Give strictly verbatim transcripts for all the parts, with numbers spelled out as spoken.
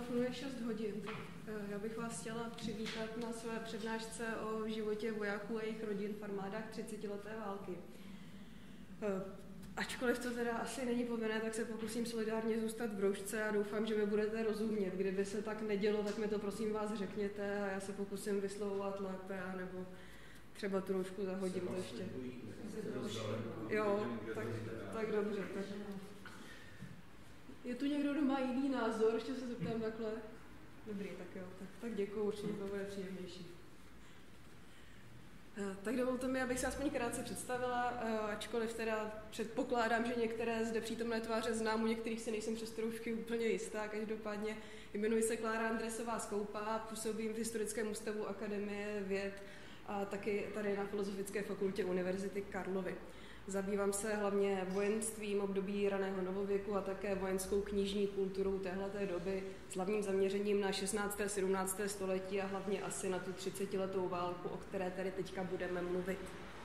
telefonuje šest hodin. Já bych vás chtěla přivítat na své přednášce o životě vojáků a jejich rodin v armádách třicetileté války. Ačkoliv to teda asi není povinné, tak se pokusím solidárně zůstat v roušce a doufám, že mi budete rozumět. Kdyby se tak nedělo, tak mi to prosím vás řekněte a já se pokusím vyslovovat lépe, nebo třeba tu roušku zahodím to ještě. Jo, tak, tak dobře. Tak. Je tu někdo, kdo má jiný názor? Ještě se zeptám takhle. Dobrý, tak jo, tak, tak děkuju, určitě to bude příjemnější. Tak dovolte mi, abych se aspoň krátce představila, ačkoliv teda předpokládám, že některé zde přítomné tváře znám, u některých si nejsem přes trošku úplně jistá. Každopádně jmenuji se Klára Andresová Skoupá, působím v Historickém ústavu Akademie věd a taky tady na Filozofické fakultě Univerzity Karlovy. Zabývám se hlavně vojenstvím období raného novověku a také vojenskou knižní kulturou téhleté doby s hlavním zaměřením na šestnácté a sedmnácté století a hlavně asi na tu třicetiletou válku, o které tady teďka budeme mluvit.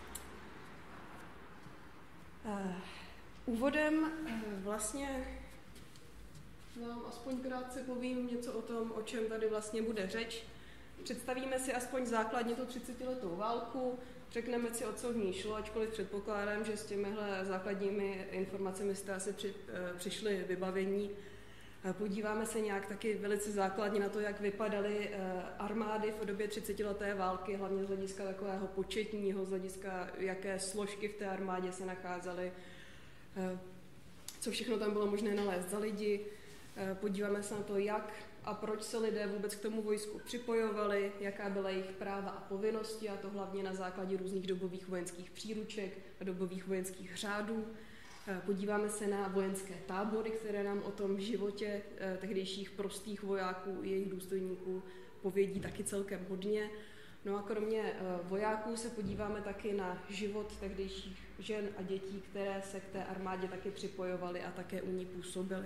Uh, úvodem uh, vlastně vám aspoň krátce povím něco o tom, o čem tady vlastně bude řeč. Představíme si aspoň základně tu třicetiletou válku, řekneme si, o co v ní šlo, ačkoliv předpokládám, že s těmihle základními informacemi jste asi při, přišli vybavení. Podíváme se nějak taky velice základně na to, jak vypadaly armády v době třicetileté války, hlavně z hlediska takového početního, z hlediska, jaké složky v té armádě se nacházely, co všechno tam bylo možné nalézt za lidi. Podíváme se na to, jak a proč se lidé vůbec k tomu vojsku připojovali, jaká byla jejich práva a povinnosti, a to hlavně na základě různých dobových vojenských příruček a dobových vojenských řádů. Podíváme se na vojenské tábory, které nám o tom životě tehdejších prostých vojáků i jejich důstojníků povědí taky celkem hodně. No a kromě vojáků se podíváme taky na život tehdejších žen a dětí, které se k té armádě taky připojovaly a také u ní působily.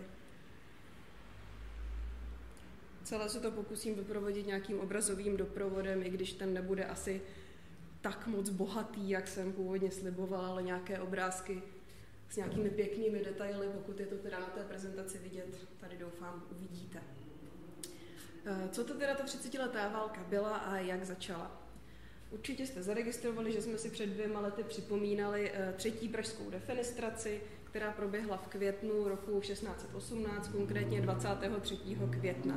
Celé se to pokusím doprovodit nějakým obrazovým doprovodem, i když ten nebude asi tak moc bohatý, jak jsem původně slibovala, ale nějaké obrázky s nějakými pěknými detaily, pokud je to teda na té prezentaci vidět, tady doufám uvidíte. Co to teda ta třicetiletá válka byla a jak začala? Určitě jste zaregistrovali, že jsme si před dvěma lety připomínali třetí pražskou defenestraci, která proběhla v květnu roku šestnáct set osmnáct, konkrétně dvacátého třetího května.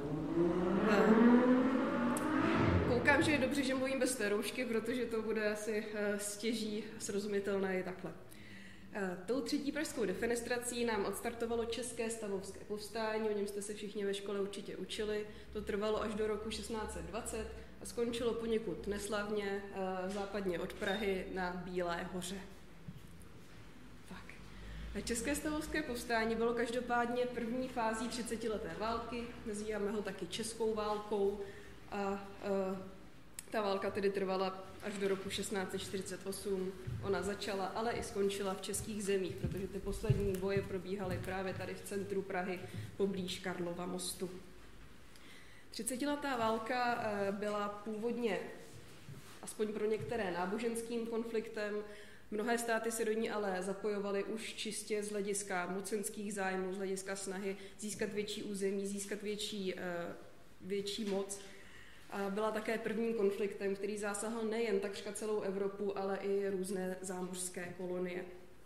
Koukám, že je dobře, že mluvím bez té roušky, protože to bude asi stěží srozumitelné i takhle. Tou třetí pražskou defenestrací nám odstartovalo České stavovské povstání, o něm jste se všichni ve škole určitě učili. To trvalo až do roku šestnáct set dvacet a skončilo poněkud neslavně západně od Prahy na Bílé hoře. České stavovské povstání bylo každopádně první fází třicetileté války, nazýváme ho taky Českou válkou a, a ta válka tedy trvala až do roku šestnáct set čtyřicet osm. Ona začala, ale i skončila v českých zemích, protože ty poslední boje probíhaly právě tady v centru Prahy, poblíž Karlova mostu. Třicetiletá válka byla původně, aspoň pro některé, náboženským konfliktem. Mnohé státy se do ní ale zapojovaly už čistě z hlediska mocenských zájmů, z hlediska snahy získat větší území, získat větší, větší moc. A byla také prvním konfliktem, který zásahl nejen takřka celou Evropu, ale i různé zámořské kolonie.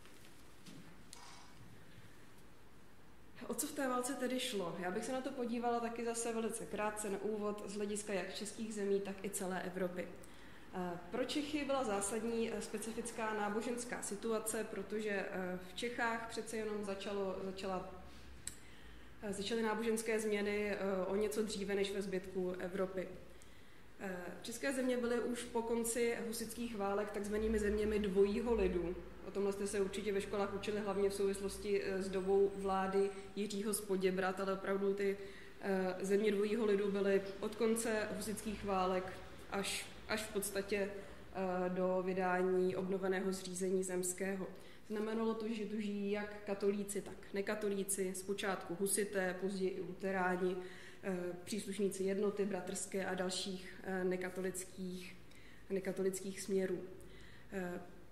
O co v té válce tedy šlo? Já bych se na to podívala taky zase velice krátce na úvod z hlediska jak českých zemí, tak i celé Evropy. Pro Čechy byla zásadní specifická náboženská situace, protože v Čechách přece jenom začalo, začala, začaly náboženské změny o něco dříve než ve zbytku Evropy. České země byly už po konci husitských válek takzvanými zeměmi dvojího lidu. O tomhle jste se určitě ve školách učili hlavně v souvislosti s dobou vlády Jiřího z Poděbrad, ale opravdu ty země dvojího lidu byly od konce husitských válek až až v podstatě do vydání obnoveného zřízení zemského. Znamenalo to, že tu žijí jak katolíci, tak nekatolíci, zpočátku husité, později i luteráni, příslušníci jednoty bratrské a dalších nekatolických, nekatolických směrů.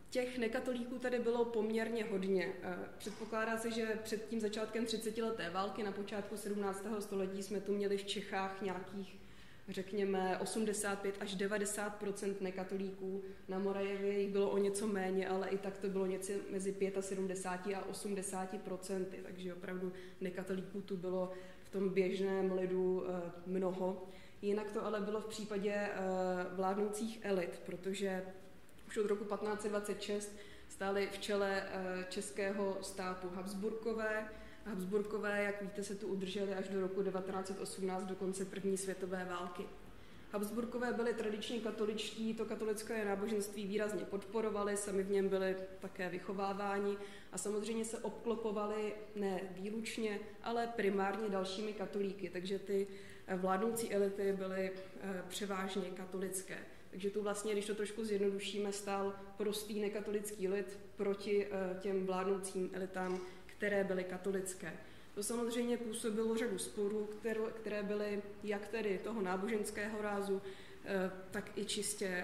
Těch nekatolíků tady bylo poměrně hodně. Předpokládá se, že před tím začátkem třicetileté války na počátku sedmnáctého století jsme tu měli v Čechách nějakých, řekněme, osmdesát pět až devadesát procent nekatolíků. Na Moravě jich bylo o něco méně, ale i tak to bylo něco mezi sedmdesát pět a osmdesát procent, takže opravdu nekatolíků tu bylo v tom běžném lidu mnoho. Jinak to ale bylo v případě vládnoucích elit, protože už od roku patnáct set dvacet šest stály v čele českého státu Habsburkové. Habsburkové, jak víte, se tu udrželi až do roku devatenáct set osmnáct, do konce první světové války. Habsburkové byli tradičně katoličtí, to katolické náboženství výrazně podporovali, sami v něm byli také vychováváni a samozřejmě se obklopovali ne výlučně, ale primárně dalšími katolíky, takže ty vládnoucí elity byly převážně katolické. Takže tu vlastně, když to trošku zjednodušíme, stál prostý nekatolický lid proti těm vládnoucím elitám, které byly katolické. To samozřejmě působilo řadu sporů, které byly jak tedy toho náboženského rázu, tak i čistě,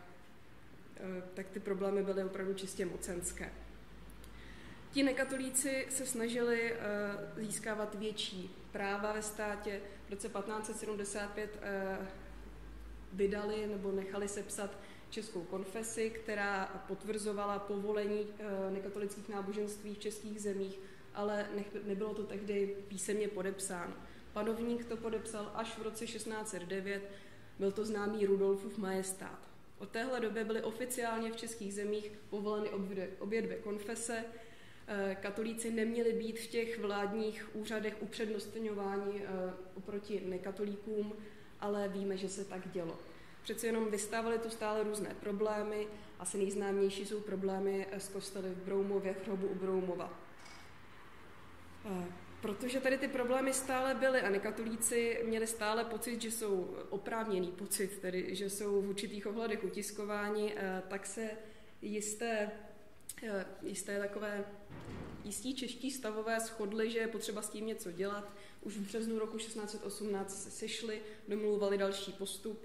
tak ty problémy byly opravdu čistě mocenské. Ti nekatolíci se snažili získávat větší práva ve státě. V roce patnáct set sedmdesát pět vydali nebo nechali sepsat českou konfesi, která potvrzovala povolení nekatolických náboženství v českých zemích, ale nebylo to tehdy písemně podepsáno. Panovník to podepsal až v roce šestnáct set devět, byl to známý Rudolfův majestát. Od téhle doby byly oficiálně v českých zemích povoleny obě, obě dvě konfese. Katolíci neměli být v těch vládních úřadech upřednostňováni oproti nekatolíkům, ale víme, že se tak dělo. Přece jenom vystávaly tu stále různé problémy, asi nejznámější jsou problémy s kostely v Broumově, v hrobu u Broumova. Protože tady ty problémy stále byly a nekatolíci měli stále pocit, že jsou oprávněný pocit, tedy že jsou v určitých ohledech utiskováni, tak se jisté, jisté takové jistí čeští stavové shodli, že je potřeba s tím něco dělat. Už v březnu roku šestnáct set osmnáct se sešli, domluvali další postup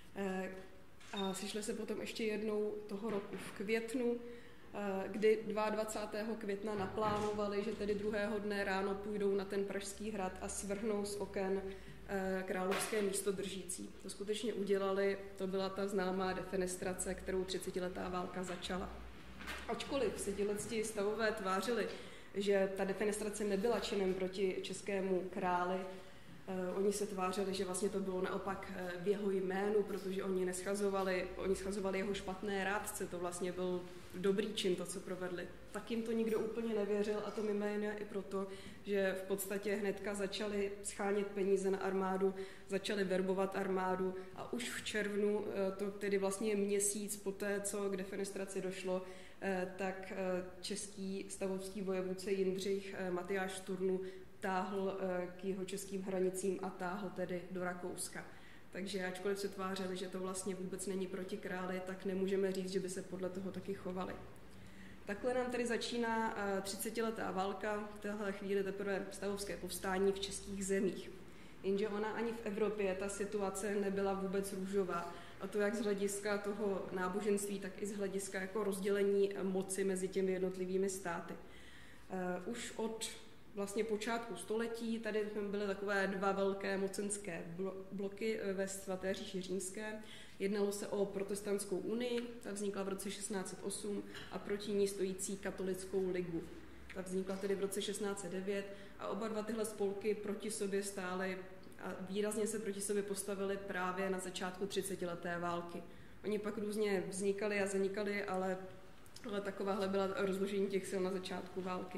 a sešli se potom ještě jednou toho roku v květnu, kdy dvacátého druhého května naplánovali, že tedy druhého dne ráno půjdou na ten Pražský hrad a svrhnou z oken královské místodržící. To skutečně udělali, to byla ta známá defenestrace, kterou třicetiletá válka začala. Ačkoliv se tihleti stavové tvářili, že ta defenestrace nebyla činem proti českému králi, Uh, oni se tvářili, že vlastně to bylo naopak uh, v jeho jménu, protože oni neschazovali, oni schazovali jeho špatné rádce, to vlastně byl dobrý čin, to, co provedli. Tak jim to nikdo úplně nevěřil a to mimo jiné i proto, že v podstatě hnedka začali schánět peníze na armádu, začali verbovat armádu a už v červnu, uh, to tedy vlastně měsíc poté, co k defenestraci došlo, uh, tak uh, český stavovský vojevůdce Jindřich uh, Matyáš Turnu táhl k jeho českým hranicím a táhl tedy do Rakouska. Takže ačkoliv se tvářili, že to vlastně vůbec není proti králi, tak nemůžeme říct, že by se podle toho taky chovali. Takhle nám tedy začíná třicetiletá válka, v téhle chvíli teprve stavovské povstání v českých zemích. Jenže ona ani v Evropě ta situace nebyla vůbec růžová. A to jak z hlediska toho náboženství, tak i z hlediska jako rozdělení moci mezi těmi jednotlivými státy. Už od vlastně počátku století tady byly takové dva velké mocenské bloky ve svaté říši římské. Jednalo se o protestantskou unii, ta vznikla v roce šestnáct set osm, a proti ní stojící katolickou ligu. Ta vznikla tedy v roce šestnáct set devět a oba dva tyhle spolky proti sobě stály a výrazně se proti sobě postavili právě na začátku třicetileté války. Oni pak různě vznikaly a zanikaly, ale, ale takováhle byla rozložení těch sil na začátku války.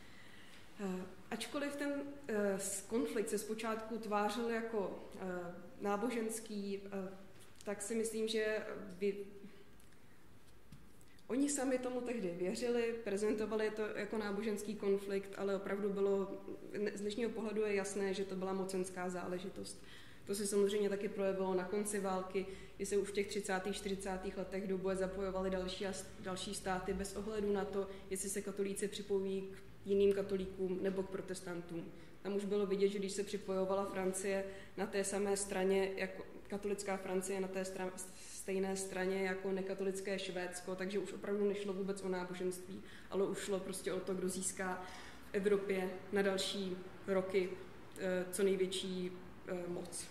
Ačkoliv ten konflikt se zpočátku tvářil jako náboženský, tak si myslím, že by oni sami tomu tehdy věřili, prezentovali to jako náboženský konflikt, ale opravdu bylo, z dnešního pohledu je jasné, že to byla mocenská záležitost. To se samozřejmě taky projevilo na konci války, kdy se už v těch třicátých čtyřicátých letech do boje zapojovaly další, další státy bez ohledu na to, jestli se katolíci připojí k jiným katolíkům nebo k protestantům. Tam už bylo vidět, že když se připojovala Francie na té samé straně jako katolická Francie na té stran- stejné straně jako nekatolické Švédsko, takže už opravdu nešlo vůbec o náboženství, ale už šlo prostě o to, kdo získá v Evropě na další roky co největší moc.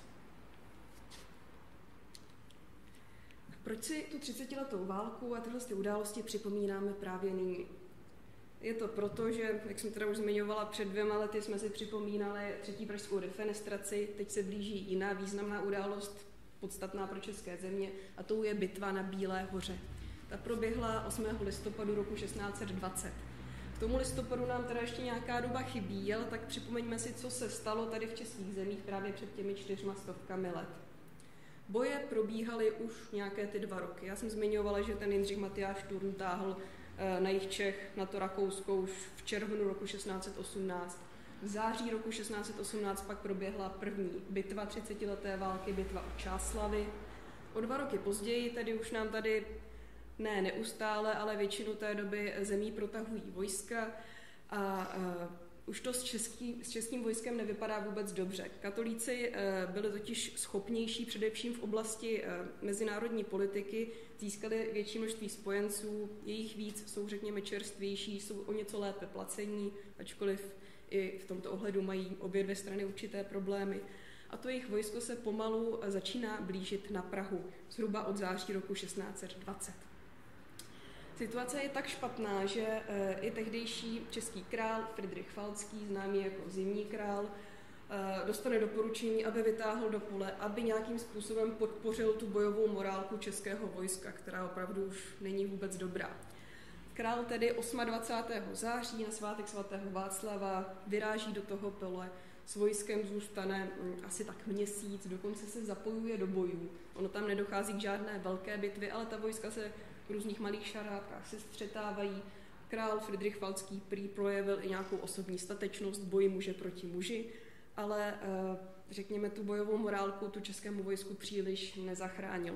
Proč si tu třicetiletou válku a tyhle ty události připomínáme právě nyní? Je to proto, že, jak jsem teda už zmiňovala, před dvěma lety jsme si připomínali třetí pražskou defenestraci, teď se blíží jiná významná událost, podstatná pro české země, a tou je bitva na Bílé hoře. Ta proběhla osmého listopadu roku šestnáct set dvacet. K tomu listopadu nám teda ještě nějaká doba chybí, ale tak připomeňme si, co se stalo tady v českých zemích právě před těmi čtyřma stovkami let. Boje probíhaly už nějaké ty dva roky. Já jsem zmiňovala, že ten Jindřich Matyáš Turn táhl na jih Čech, na to Rakousko už v červnu roku šestnáct set osmnáct. V září roku šestnáct set osmnáct pak proběhla první bitva třicetileté války, bitva u Čáslavi. O dva roky později tedy už nám tady ne neustále, ale většinu té doby zemí protahují vojska a, a už to s, český, s českým vojskem nevypadá vůbec dobře. Katolíci e, byli totiž schopnější především v oblasti e, mezinárodní politiky, získali větší množství spojenců, jejich víc, jsou řekněme čerstvější, jsou o něco lépe placení, ačkoliv i v tomto ohledu mají obě dvě strany určité problémy. A to jejich vojsko se pomalu začíná blížit na Prahu, zhruba od září roku šestnáct set dvacet. Situace je tak špatná, že e, i tehdejší český král Fridrich Falcký, známý jako Zimní král, e, dostane doporučení, aby vytáhl do pole, aby nějakým způsobem podpořil tu bojovou morálku českého vojska, která opravdu už není vůbec dobrá. Král tedy dvacátého osmého září na svátek svatého Václava vyráží do toho pole, s vojskem zůstane m, asi tak měsíc, dokonce se zapojuje do bojů. Ono tam nedochází k žádné velké bitvě, ale ta vojska se v různých malých šarátkách se střetávají. Král Fridrich Falcký prý projevil i nějakou osobní statečnost v boji muže proti muži, ale řekněme tu bojovou morálku tu českému vojsku příliš nezachránilo.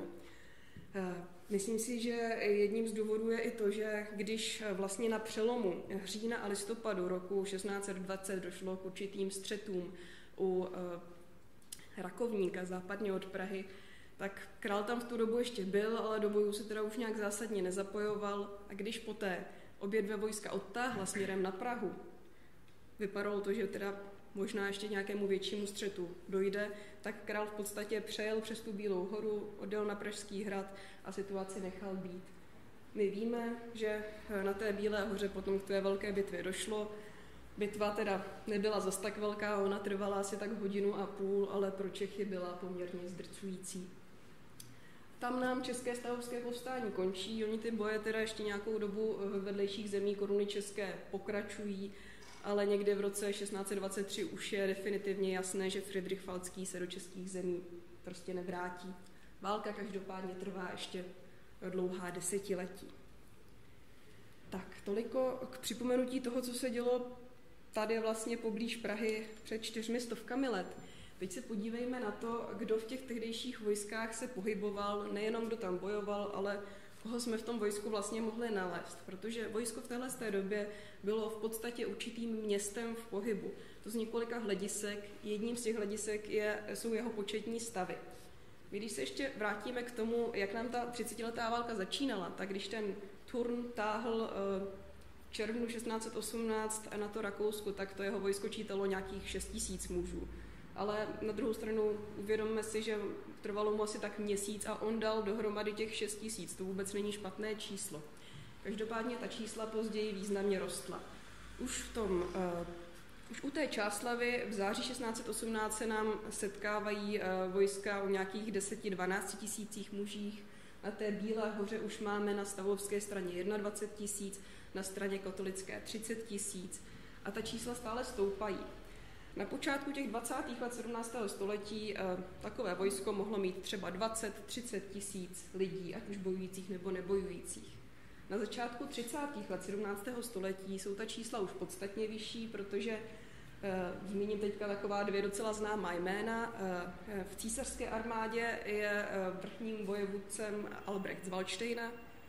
Myslím si, že jedním z důvodů je i to, že když vlastně na přelomu října a listopadu roku šestnáct set dvacet došlo k určitým střetům u Rakovníka západně od Prahy, tak král tam v tu dobu ještě byl, ale do bojů se teda už nějak zásadně nezapojoval, a když poté obě dvě vojska odtáhla směrem na Prahu, vypadalo to, že teda možná ještě nějakému většímu střetu dojde, tak král v podstatě přejel přes tu Bílou horu, odjel na Pražský hrad a situaci nechal být. My víme, že na té Bílé hoře potom k té velké bitvě došlo. Bitva teda nebyla zas tak velká, ona trvala asi tak hodinu a půl, ale pro Čechy byla poměrně zdrcující. Tam nám české stavovské povstání končí, oni ty boje teda ještě nějakou dobu v vedlejších zemí koruny české pokračují, ale někde v roce šestnáct set dvacet tři už je definitivně jasné, že Fridrich Falcký se do českých zemí prostě nevrátí. Válka každopádně trvá ještě dlouhá desetiletí. Tak, toliko k připomenutí toho, co se dělo tady vlastně poblíž Prahy před čtyřmi stovkami let. Teď se podívejme na to, kdo v těch tehdejších vojskách se pohyboval, nejenom kdo tam bojoval, ale koho jsme v tom vojsku vlastně mohli nalézt. Protože vojsko v téhle té době bylo v podstatě určitým městem v pohybu. To z několika hledisek. Jedním z těch hledisek je, jsou jeho početní stavy. Když se ještě vrátíme k tomu, jak nám ta třicetiletá válka začínala, tak když ten Turn táhl v červnu šestnáct set osmnáct na to Rakousko, tak to jeho vojsko čítalo nějakých šest tisíc mužů. Ale na druhou stranu uvědomme si, že trvalo mu asi tak měsíc a on dal dohromady těch šest tisíc. To vůbec není špatné číslo. Každopádně ta čísla později významně rostla. Už v tom, uh, už u té Čáslavy v září šestnáct set osmnáct se nám setkávají uh, vojska o nějakých deset až dvanáct tisících mužích. Na té Bílé hoře už máme na stavovské straně dvacet jedna tisíc, na straně katolické třicet tisíc a ta čísla stále stoupají. Na počátku těch dvacátých let sedmnáctého století eh, takové vojsko mohlo mít třeba dvacet až třicet tisíc lidí, ať už bojujících nebo nebojujících. Na začátku třicátých let sedmnáctého století jsou ta čísla už podstatně vyšší, protože eh, zmíním teďka taková dvě docela známá jména. Eh, v císařské armádě je eh, vrchním vojevůdcem Albrecht z Valdštejna.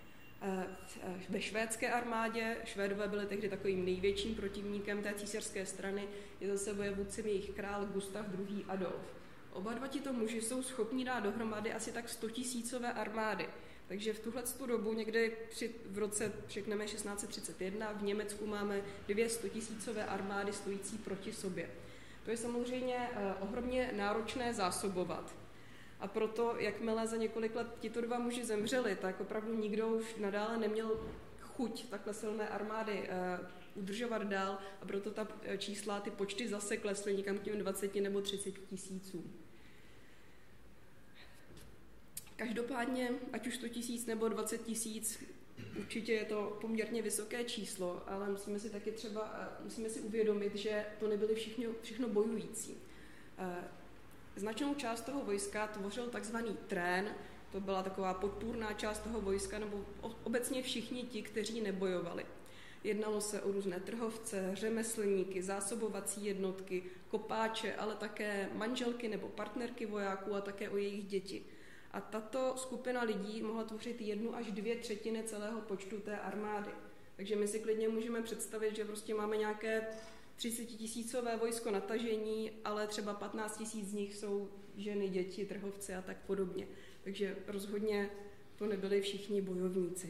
Ve švédské armádě, Švédové byli tehdy takovým největším protivníkem té císařské strany, je zase vojevůdcem jejich král Gustav druhý. Adolf. oba dva tito muži jsou schopni dát dohromady asi tak stotisícové armády. Takže v tuhle dobu někdy při, v roce, řekneme šestnáct set třicet jedna, v Německu máme dvě stotisícové armády stojící proti sobě. To je samozřejmě eh, ohromně náročné zásobovat. A proto, jakmile za několik let tito dva muži zemřeli, tak opravdu nikdo už nadále neměl chuť takhle silné armády eh, udržovat dál a proto ta čísla, ty počty zase klesly někam k těm dvaceti nebo třiceti tisícům. Každopádně, ať už sto tisíc nebo dvacet tisíc, určitě je to poměrně vysoké číslo, ale musíme si taky třeba, musíme si uvědomit, že to nebyly všechno, všechno bojující. Značnou část toho vojska tvořil takzvaný trén, to byla taková podpůrná část toho vojska, nebo obecně všichni ti, kteří nebojovali. Jednalo se o různé trhovce, řemeslníky, zásobovací jednotky, kopáče, ale také manželky nebo partnerky vojáků a také o jejich děti. A tato skupina lidí mohla tvořit jednu až dvě třetiny celého počtu té armády. Takže my si klidně můžeme představit, že prostě máme nějaké třicetitisícové vojsko na tažení, ale třeba patnáct tisíc z nich jsou ženy, děti, trhovci a tak podobně. Takže rozhodně to nebyli všichni bojovníci.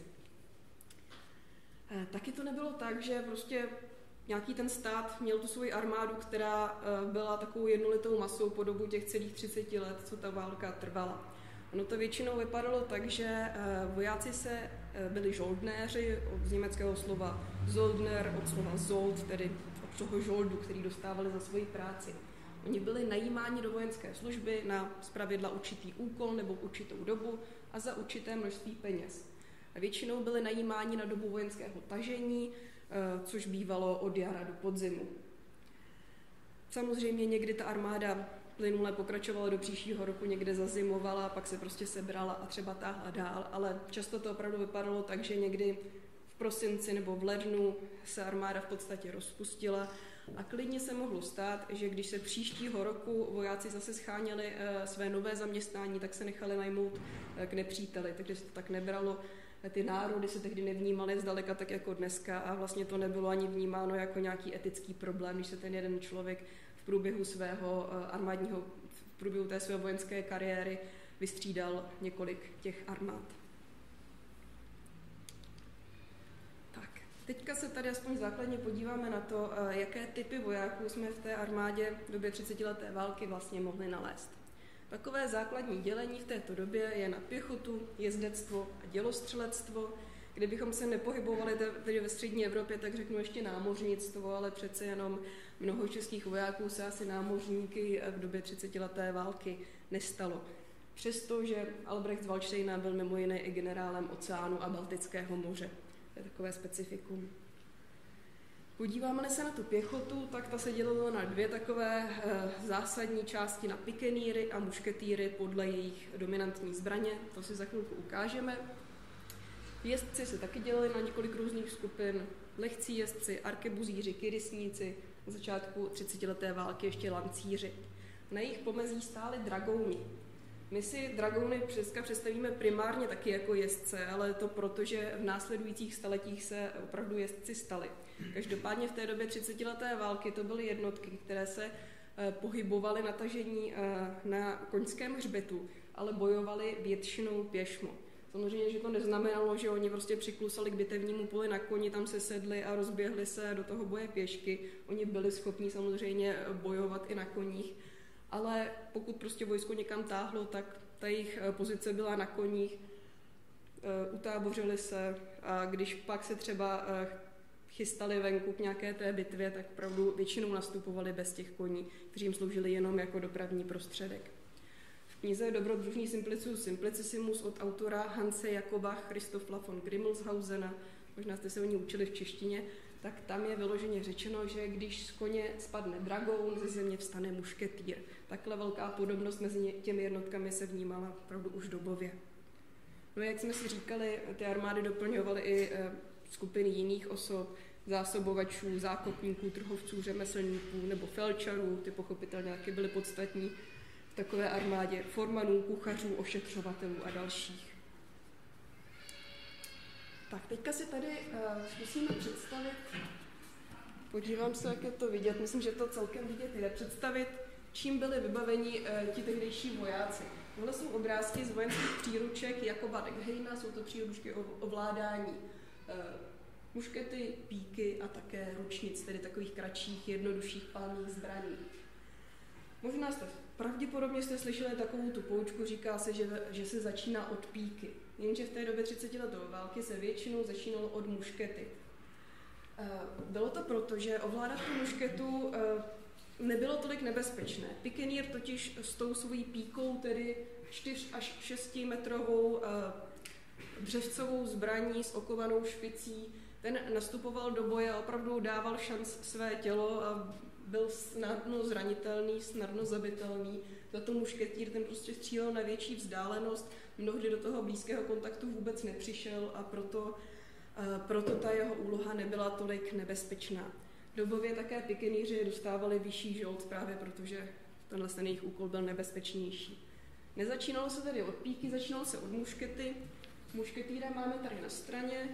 Taky to nebylo tak, že prostě nějaký ten stát měl tu svoji armádu, která byla takovou jednolitou masou po dobu těch celých třiceti let, co ta válka trvala. Ono to většinou vypadalo tak, že vojáci se byli žoldnéři, z německého slova Soldner, od slova Sold, tedy od toho žoldu, který dostávali za svoji práci. Oni byli najímáni do vojenské služby na zpravidla určitý úkol nebo určitou dobu a za určité množství peněz. A většinou byli najímáni na dobu vojenského tažení, což bývalo od jara do podzimu. Samozřejmě někdy ta armáda plynule pokračovala do příštího roku, někde zazimovala, pak se prostě sebrala a třeba táhla dál, ale často to opravdu vypadalo tak, že někdy v prosinci nebo v lednu se armáda v podstatě rozpustila a klidně se mohlo stát, že když se příštího roku vojáci zase scháněli své nové zaměstnání, tak se nechali najmout k nepříteli, takže se to tak nebralo. Ty národy se tehdy nevnímaly zdaleka tak jako dneska a vlastně to nebylo ani vnímáno jako nějaký etický problém, když se ten jeden člověk v průběhu svého armádního, v průběhu té své vojenské kariéry vystřídal několik těch armád. Tak, teďka se tady aspoň základně podíváme na to, jaké typy vojáků jsme v té armádě v době třicetileté války vlastně mohli nalézt. Takové základní dělení v této době je na pěchotu, jezdectvo a dělostřelectvo. Kdybychom se nepohybovali tedy ve střední Evropě, tak řeknu ještě námořnictvo, ale přece jenom mnoho českých vojáků se asi námořníky v době třicetileté války nestalo. Přestože Albrecht z Valdštejna byl mimo jiné i generálem oceánu a Baltického moře. To je takové specifikum. Podíváme-li se na tu pěchotu, tak ta se dělila na dvě takové e, zásadní části, na pikeníry a mušketýry podle jejich dominantní zbraně. To si za chvilku ukážeme. Jezdci se taky dělili na několik různých skupin. Lehcí jezdci, arkebuzíři, kyrysníci, na začátku třicetileté války ještě lancíři. Na jejich pomezí stáli dragouni. My si dragouny dneska představíme primárně taky jako jezdce, ale to proto, že v následujících staletích se opravdu jezdci stali. Každopádně v té době třicetileté války to byly jednotky, které se eh, pohybovaly na tažení eh, na koňském hřbetu, ale bojovaly většinou pěšmo. Samozřejmě, že to neznamenalo, že oni prostě přiklusali k bitevnímu poli na koni, tam se sedli a rozběhli se do toho boje pěšky. Oni byli schopni samozřejmě bojovat i na koních, ale pokud prostě vojsko někam táhlo, tak ta jejich pozice byla na koních, utábořili se a když pak se třeba chystali venku k nějaké té bitvě, tak opravdu většinou nastupovali bez těch koní, kteří jim sloužili jenom jako dopravní prostředek. V knize Dobrodružný Simplicius Simplicissimus od autora Hanse Jakoba Christofla von Grimmelshausena, možná jste se o ní učili v češtině, tak tam je vyloženě řečeno, že když z koně spadne dragoun, ze země vstane mušketýr. Takhle velká podobnost mezi těmi jednotkami se vnímala opravdu už dobově. No jak jsme si říkali, ty armády doplňovaly i e, skupiny jiných osob, zásobovačů, zákopníků, trhovců, řemeslníků nebo felčarů, ty pochopitelně taky byly podstatní v takové armádě, formanů, kuchařů, ošetřovatelů a dalších. Tak teďka si tady uh, zkusíme představit, podívám se, jak je to vidět, myslím, že to celkem vidět jde, představit čím byli vybaveni uh, ti tehdejší vojáci. Tohle jsou obrázky z vojenských příruček Jakoba Deghejna, jsou to příručky o ovládání uh, muškety, píky a také ručnic, tedy takových kratších, jednodušších palných zbraní. Možná jste, pravděpodobně jste slyšeli takovou tu poučku, říká se, že, že se začíná od píky. Jenže v té době třicetileté války se většinou začínalo od muškety. Bylo to proto, že ovládat tu mušketu nebylo tolik nebezpečné. Pikenír totiž s tou svojí píkou, tedy čtyř až šestimetrovou břevcovou zbraní s okovanou špicí, ten nastupoval do boje a opravdu dával šanc své tělo a byl snadno zranitelný, snadno zabitelný. Za to mušketýr ten prostě střílel na větší vzdálenost, mnohdy do toho blízkého kontaktu vůbec nepřišel a proto, a proto ta jeho úloha nebyla tolik nebezpečná. Dobově také pikeníři dostávali vyšší žolt právě protože tenhle ten jejich úkol byl nebezpečnější. Nezačínalo se tedy od píky, začínalo se od muškety. Mušketýra máme tady na straně.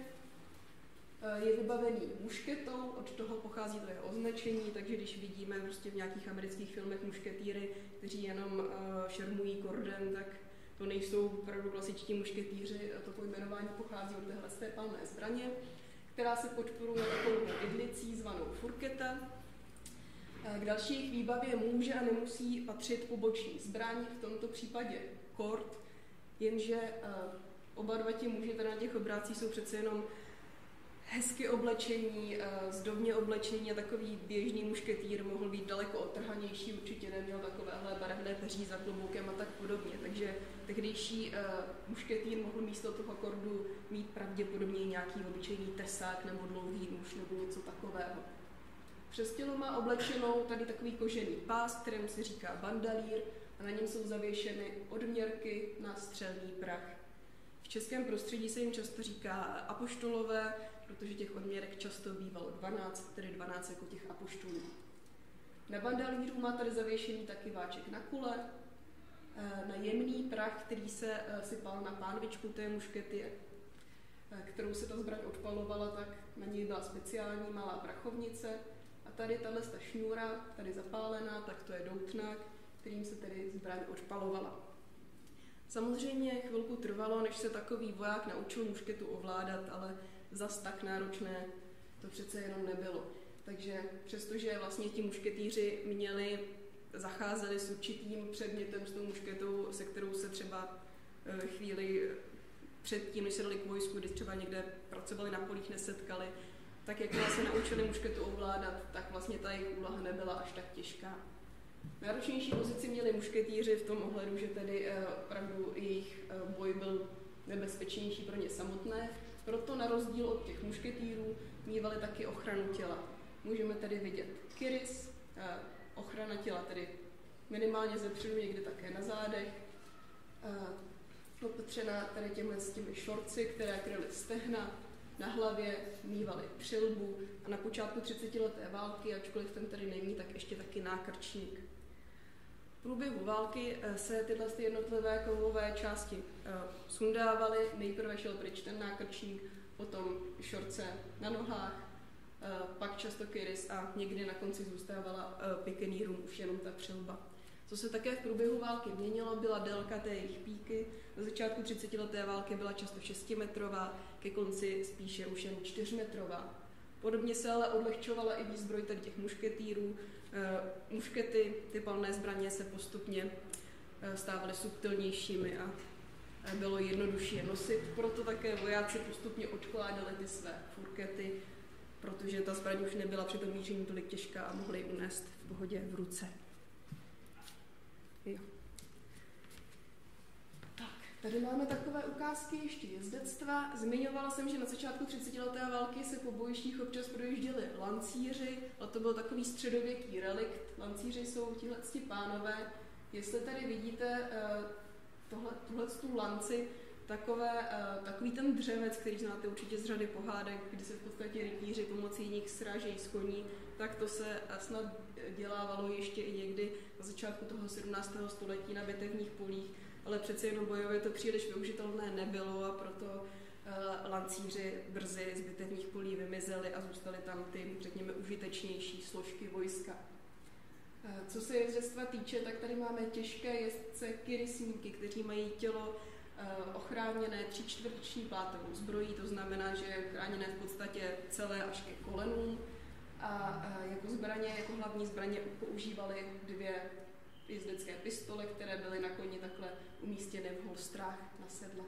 Je vybavený mušketou, od toho pochází to jeho označení, takže když vidíme prostě v nějakých amerických filmech mušketýry, kteří jenom uh, šermují kordem, tak to nejsou opravdu klasičtí mušketýři, a to pojmenování pochází od téhle té palné zbraně, která se podporuje takovou idlicí zvanou furketa. K další jejich výbavě může a nemusí patřit poboční zbraň, v tomto případě kord, jenže uh, oba dva ti muži tady na těch obrázcích jsou přece jenom hezky oblečení, zdobně oblečení a takový běžný mušketýr mohl být daleko odtrhanější, určitě neměl takovéhle barevné peří za kloboukem a tak podobně. Takže tehdejší uh, mušketýr mohl místo toho kordu mít pravděpodobně nějaký obyčejný tesák nebo dlouhý nůž nebo něco takového. Přes tělo má oblečenou tady takový kožený pás, kterému se říká bandalír a na něm jsou zavěšeny odměrky na střelný prach. V českém prostředí se jim často říká apoštolové, protože těch odměrek často bývalo dvanáct, tedy dvanáct jako těch apoštolů. Na bandalíru má tady zavěšený taky váček na kule, na jemný prach, který se sypal na pánvičku té muškety, kterou se ta zbraň odpalovala, tak na něj byla speciální malá prachovnice. A tady tahle ta šňůra, tady zapálená, tak to je doutnák, kterým se tedy zbraň odpalovala. Samozřejmě chvilku trvalo, než se takový voják naučil mušketu ovládat, ale zas tak náročné to přece jenom nebylo. Takže přestože vlastně ti mušketýři měli, zacházeli s určitým předmětem, s tou mušketou, se kterou se třeba chvíli předtím, než se dali k vojsku, když třeba někde pracovali na polích, nesetkali, tak jakmile se naučili mušketu ovládat, tak vlastně ta jejich úloha nebyla až tak těžká. Náročnější pozici měli mušketýři v tom ohledu, že tedy eh, opravdu jejich eh, boj byl nebezpečnější pro ně samotné, proto na rozdíl od těch mušketýrů mívali taky ochranu těla. Můžeme tady vidět kyris, eh, ochrana těla tedy minimálně zepředu, někdy také na zádech, eh, opatřená tady těmi, s těmi šorci, které kryly stehna, na hlavě mívali přilbu a na počátku třicetileté války, ačkoliv ten tady není, tak ještě taky nákrčník. V průběhu války se tyhle jednotlivé kovové části sundávaly, nejprve šel pryč ten nákrčník, potom šorce na nohách, pak často kyris a někdy na konci zůstávala pikenýrům už jenom ta přilba. Co se také v průběhu války měnilo, byla délka té jejich píky. Na začátku třicetileté války byla často šestimetrová, ke konci spíše už jen čtyřmetrová. Podobně se ale odlehčovala i výzbroj tady těch mušketýrů. E, muškety, ty palné zbraně se postupně e, stávaly subtilnějšími a e, bylo jednodušší je nosit. Proto také vojáci postupně odkládali ty své furkety, protože ta zbraň už nebyla při tom míření tolik těžká a mohli ji unést v pohodě v ruce. Jo. Tak, tady máme takové ukázky ještě jezdectva. Zmiňovala jsem, že na začátku třicetileté války se po bojištích občas projížděli lancíři, ale to byl takový středověký relikt. Lancíři jsou tihleti pánové. Jestli tady vidíte tohle, tuhletu lanci, takové, takový ten dřevec, který znáte určitě z řady pohádek, kdy se v podstatě rytíři pomocí nich srážejí z koní, tak to se snad dělávalo ještě i někdy na začátku toho sedmnáctého století na bitevních polích, ale přece jenom bojově to příliš využitelné nebylo a proto uh, lancíři brzy z bitevních polí vymizeli a zůstaly tam ty, řekněme, užitečnější složky vojska. Co se jezdectva týče, tak tady máme těžké jezdce kyrysníky, kteří mají tělo ochráněné tříčtvrteční plátovou zbrojí, to znamená, že je chráněné v podstatě celé až ke kolenům a jako zbraně, jako hlavní zbraně používali dvě jezdecké pistole, které byly na koni takhle umístěny v holstrách na sedle.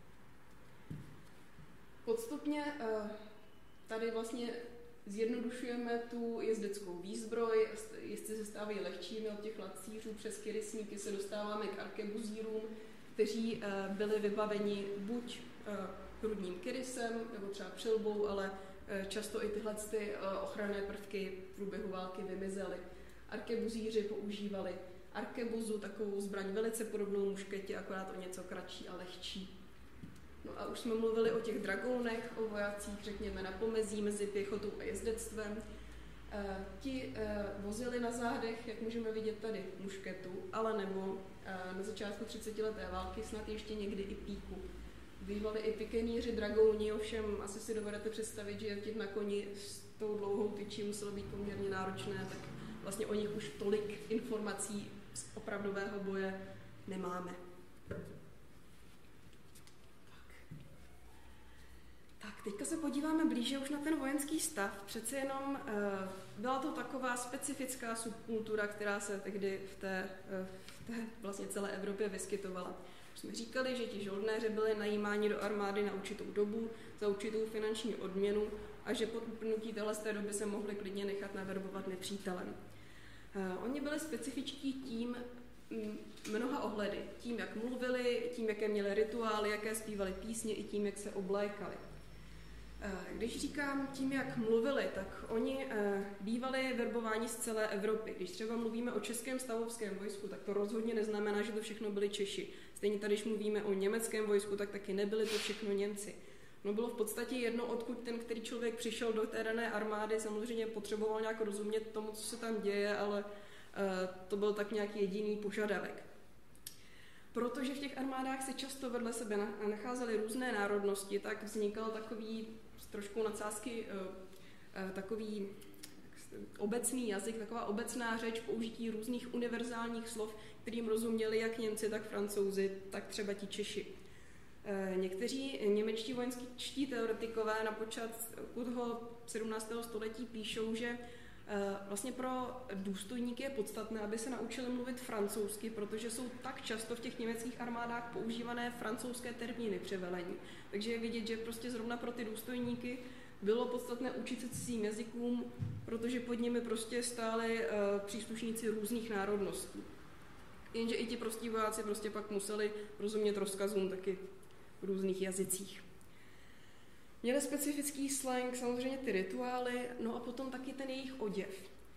Podstupně tady vlastně zjednodušujeme tu jezdeckou výzbroj, jezdci se stávají lehčími od těch lacířů, přes kyrysníky se dostáváme k arkebuzírům, kteří byli vybaveni buď hrudním kyrysem, nebo třeba přilbou, ale často i tyhle ty ochranné prvky v průběhu války vymizely. Arkebuzíři používali arkebuzu, takovou zbraň velice podobnou mušketě, akorát o něco kratší a lehčí. No a už jsme mluvili o těch dragounech, o vojácích, řekněme, na pomezí mezi pěchotou a jezdectvem. E, ti e, vozili na zádech, jak můžeme vidět tady, mušketu, ale nebo e, na začátku třicetileté války snad ještě někdy i píku. Bývali i pikeníři, dragouni, ovšem asi si dovedete představit, že jezdit na koni s tou dlouhou tyčí muselo být poměrně náročné, tak vlastně o nich už tolik informací z opravdového boje nemáme. Tak, teďka se podíváme blíže už na ten vojenský stav. Přece jenom uh, byla to taková specifická subkultura, která se tehdy v té, uh, v té vlastně celé Evropě vyskytovala. Už jsme říkali, že ti žoldnéři byli najímáni do armády na určitou dobu za určitou finanční odměnu a že po uplynutí té doby se mohli klidně nechat naverbovat nepřítelem. Uh, oni byli specifičtí tím, mnoha ohledy. Tím, jak mluvili, tím, jaké měli rituály, jaké zpívali písně, i tím, jak se oblékali. Když říkám tím, jak mluvili, tak oni bývali verbováni z celé Evropy. Když třeba mluvíme o českém stavovském vojsku, tak to rozhodně neznamená, že to všechno byli Češi. Stejně tady, když mluvíme o německém vojsku, tak taky nebyli to všechno Němci. No bylo v podstatě jedno, odkud ten, který člověk přišel do té dané armády, samozřejmě potřeboval nějak rozumět tomu, co se tam děje, ale to byl tak nějaký jediný požadavek. Protože v těch armádách se často vedle sebe nacházely různé národnosti, tak vznikal takový trošku nadsázky takový obecný jazyk, taková obecná řeč, použití různých univerzálních slov, kterým rozuměli jak Němci, tak Francouzi, tak třeba ti Češi. Někteří němečtí vojenskí teoretikové na počátku toho sedmnáctého století píšou, že vlastně pro důstojníky je podstatné, aby se naučili mluvit francouzsky, protože jsou tak často v těch německých armádách používané francouzské termíny při velení. Takže je vidět, že prostě zrovna pro ty důstojníky bylo podstatné učit se cizím jazykům, protože pod nimi prostě stáli uh, příslušníci různých národností. Jenže i ti prostí vojáci prostě pak museli rozumět rozkazům taky v různých jazycích. Měli specifický slang, samozřejmě ty rituály, no a potom taky ten jejich oděv.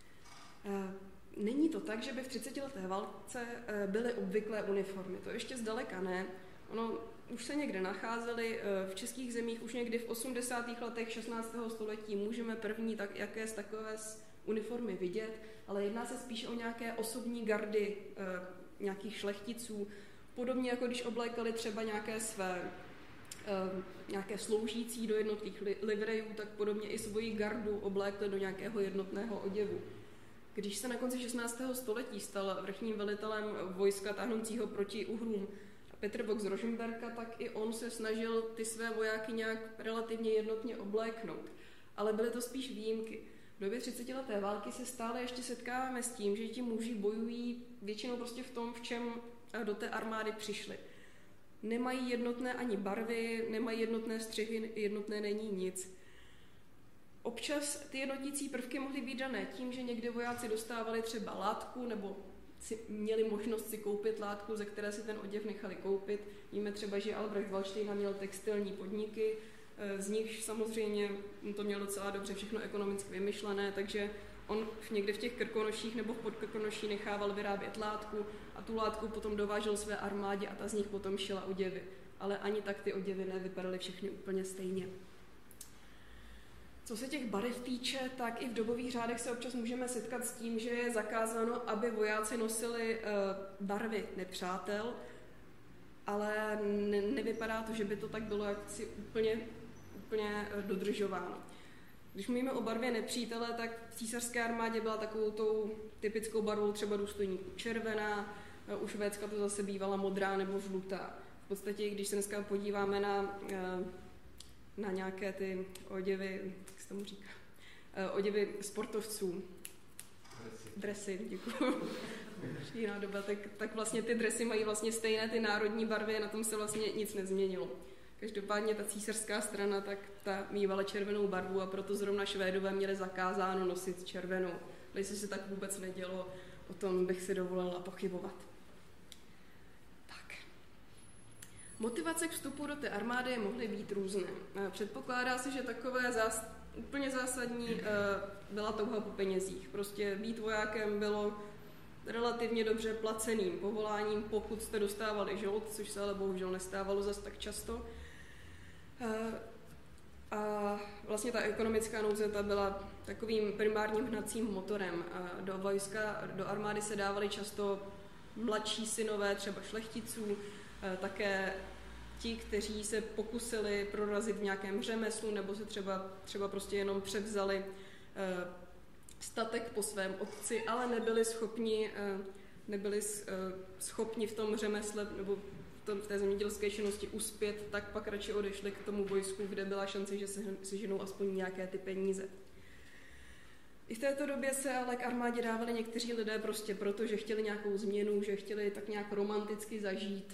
Není to tak, že by v třicetileté válce byly obvyklé uniformy, to ještě zdaleka ne. Ono už se někde nacházely, v českých zemích už někdy v osmdesátých letech šestnáctého století můžeme první tak, jaké z takové uniformy vidět, ale jedná se spíš o nějaké osobní gardy nějakých šlechticů, podobně jako když oblékali třeba nějaké své nějaké sloužící do jednotlivých li- livrejů, tak podobně i svoji gardu oblékli do nějakého jednotného oděvu. Když se na konci šestnáctého století stal vrchním velitelem vojska táhnoucího proti Uhrům Petr Vok z Rožmberka, tak i on se snažil ty své vojáky nějak relativně jednotně obléknout. Ale byly to spíš výjimky. V době třicetileté války se stále ještě setkáváme s tím, že ti muži bojují většinou prostě v tom, v čem do té armády přišli. Nemají jednotné ani barvy, nemají jednotné střihy, jednotné není nic. Občas ty jednotící prvky mohly být dané tím, že někdy vojáci dostávali třeba látku nebo si měli možnost si koupit látku, ze které si ten oděv nechali koupit. Víme třeba, že Albrecht Wallstein měl textilní podniky, z nich samozřejmě to mělo docela dobře všechno ekonomicky vymyšlené, takže on někde v těch krkonoších nebo v podkrkonoší nechával vyrábět látku a tu látku potom dovážel své armádě a ta z nich potom šila oděvy. Ale ani tak ty oděvy nevypadaly všechny úplně stejně. Co se těch barev týče, tak i v dobových řádech se občas můžeme setkat s tím, že je zakázáno, aby vojáci nosili barvy nepřátel, ale ne- nevypadá to, že by to tak bylo jaksi úplně, úplně dodržováno. Když mluvíme o barvě nepřítele, tak v císařské armádě byla takovou tou typickou barvou třeba důstojníků červená, u Švédska to zase bývala modrá nebo žlutá. V podstatě, když se dneska podíváme na, na nějaké ty oděvy, jak se tomu říká, oděvy sportovců, dresy, dresy děkuju, jiná doba, tak, tak vlastně ty dresy mají vlastně stejné ty národní barvy a na tom se vlastně nic nezměnilo. Každopádně ta císařská strana, tak ta mývala červenou barvu a proto zrovna Švédové měli zakázáno nosit červenou. Ale jestli se tak vůbec nedělo, o tom bych si dovolila pochybovat. Tak. Motivace k vstupu do té armády mohly být různé. Předpokládá se, že takové zás, úplně zásadní byla touha po penězích. Prostě být vojákem bylo relativně dobře placeným povoláním, pokud jste dostávali žolt, což se ale bohužel nestávalo zas tak často. A vlastně ta ekonomická nouze ta byla takovým primárním hnacím motorem. Do vojska, do armády se dávali často mladší synové, třeba šlechticů, také ti, kteří se pokusili prorazit v nějakém řemeslu nebo se třeba, třeba prostě jenom převzali statek po svém otci, ale nebyli schopni, nebyli schopni v tom řemesle nebo v té zemědělské činnosti uspět, tak pak radši odešli k tomu vojsku, kde byla šance, že se seženou aspoň nějaké ty peníze. I v této době se ale k armádě dávali někteří lidé prostě proto, že chtěli nějakou změnu, že chtěli tak nějak romanticky zažít,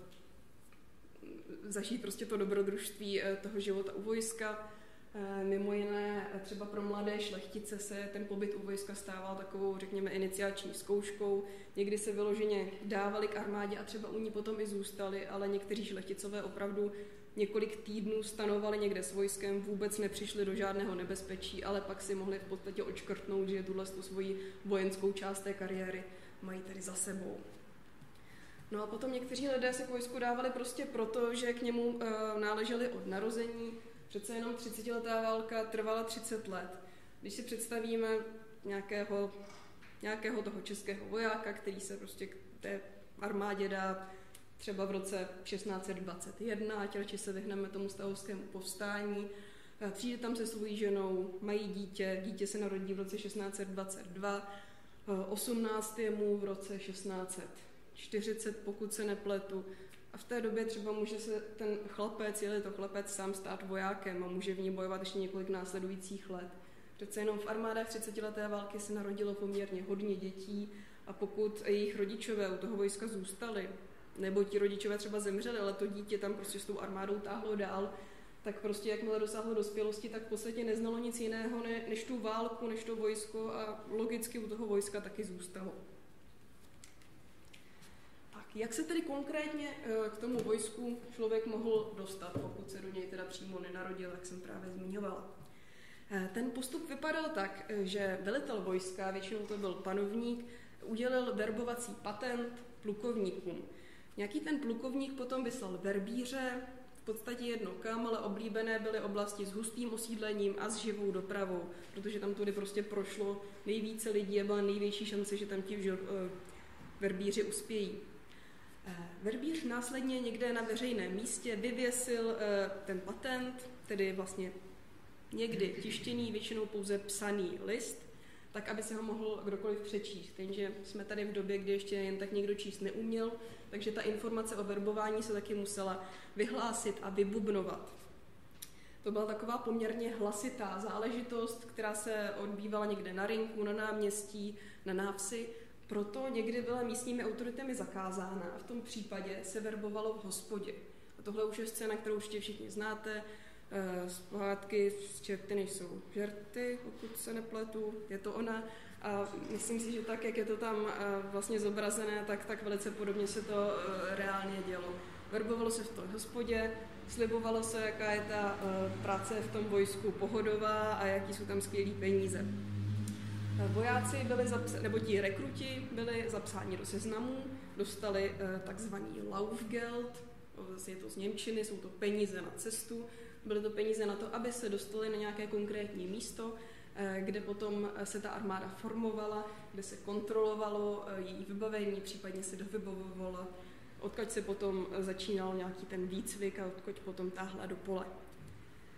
zažít prostě to dobrodružství toho života u vojska. Mimo jiné, třeba pro mladé šlechtice se ten pobyt u vojska stával takovou, řekněme, iniciační zkouškou. Někdy se vyloženě dávali k armádě a třeba u ní potom i zůstali, ale někteří šlechticové opravdu několik týdnů stanovali někde s vojskem, vůbec nepřišli do žádného nebezpečí, ale pak si mohli v podstatě odškrtnout, že tuhle svoji vojenskou část té kariéry mají tedy za sebou. No a potom někteří lidé se k vojsku dávali prostě proto, že k němu uh, náleželi od narození. Přece jenom třicetiletá válka trvala třicet let. Když si představíme nějakého, nějakého toho českého vojáka, který se prostě k té armádě dá třeba v roce šestnáct set dvacet jedna, ať radši se vyhneme tomu stavovskému povstání, přijde tam se svou ženou, mají dítě, dítě se narodí v roce šestnáct set dvacet dva, osmnáct je mu v roce šestnáct set čtyřicet, pokud se nepletu. A v té době třeba může se ten chlapec, je to chlapec, sám stát vojákem a může v ní bojovat ještě několik následujících let. Přece jenom v armádách třicetileté války se narodilo poměrně hodně dětí a pokud jejich rodičové u toho vojska zůstali, nebo ti rodičové třeba zemřeli, ale to dítě tam prostě s tou armádou táhlo dál, tak prostě jakmile dosáhlo dospělosti, tak v podstatě neznalo nic jiného ne, než tu válku, než to vojsko a logicky u toho vojska taky zůstalo. Jak se tedy konkrétně k tomu vojsku člověk mohl dostat, pokud se do něj teda přímo nenarodil, jak jsem právě zmiňovala? Ten postup vypadal tak, že velitel vojska, většinou to byl panovník, udělil verbovací patent plukovníkům. Nějaký ten plukovník potom vyslal verbíře, v podstatě jedno kam, ale oblíbené byly oblasti s hustým osídlením a s živou dopravou, protože tam tudy prostě prošlo nejvíce lidí a byla největší šance, že tam ti verbíři uspějí. Verbíř následně někde na veřejném místě vyvěsil ten patent, tedy vlastně někdy tištěný, většinou pouze psaný list, tak aby se ho mohl kdokoliv přečíst. Jenže jsme tady v době, kdy ještě jen tak někdo číst neuměl, takže ta informace o verbování se taky musela vyhlásit a vybubnovat. To byla taková poměrně hlasitá záležitost, která se odbývala někde na rynku, na náměstí, na návsi. Proto někdy byla místními autoritami zakázána a v tom případě se verbovalo v hospodě. A tohle už je scéna, kterou určitě všichni znáte. Z pohádky z Čerty nejsou žerty, pokud se nepletu, je to ona. A myslím si, že tak, jak je to tam vlastně zobrazené, tak, tak velice podobně se to reálně dělo. Verbovalo se v tom hospodě, slibovalo se, jaká je ta práce v tom vojsku pohodová a jaký jsou tam skvělý peníze. Vojáci byli zapsáni, nebo ti rekruti byli zapsáni do seznamů, dostali takzvaný Laufgeld, je to z němčiny, jsou to peníze na cestu, byly to peníze na to, aby se dostali na nějaké konkrétní místo, kde potom se ta armáda formovala, kde se kontrolovalo její vybavení, případně se dovybavovalo, odkud se potom začínal nějaký ten výcvik a odkud potom táhla do pole.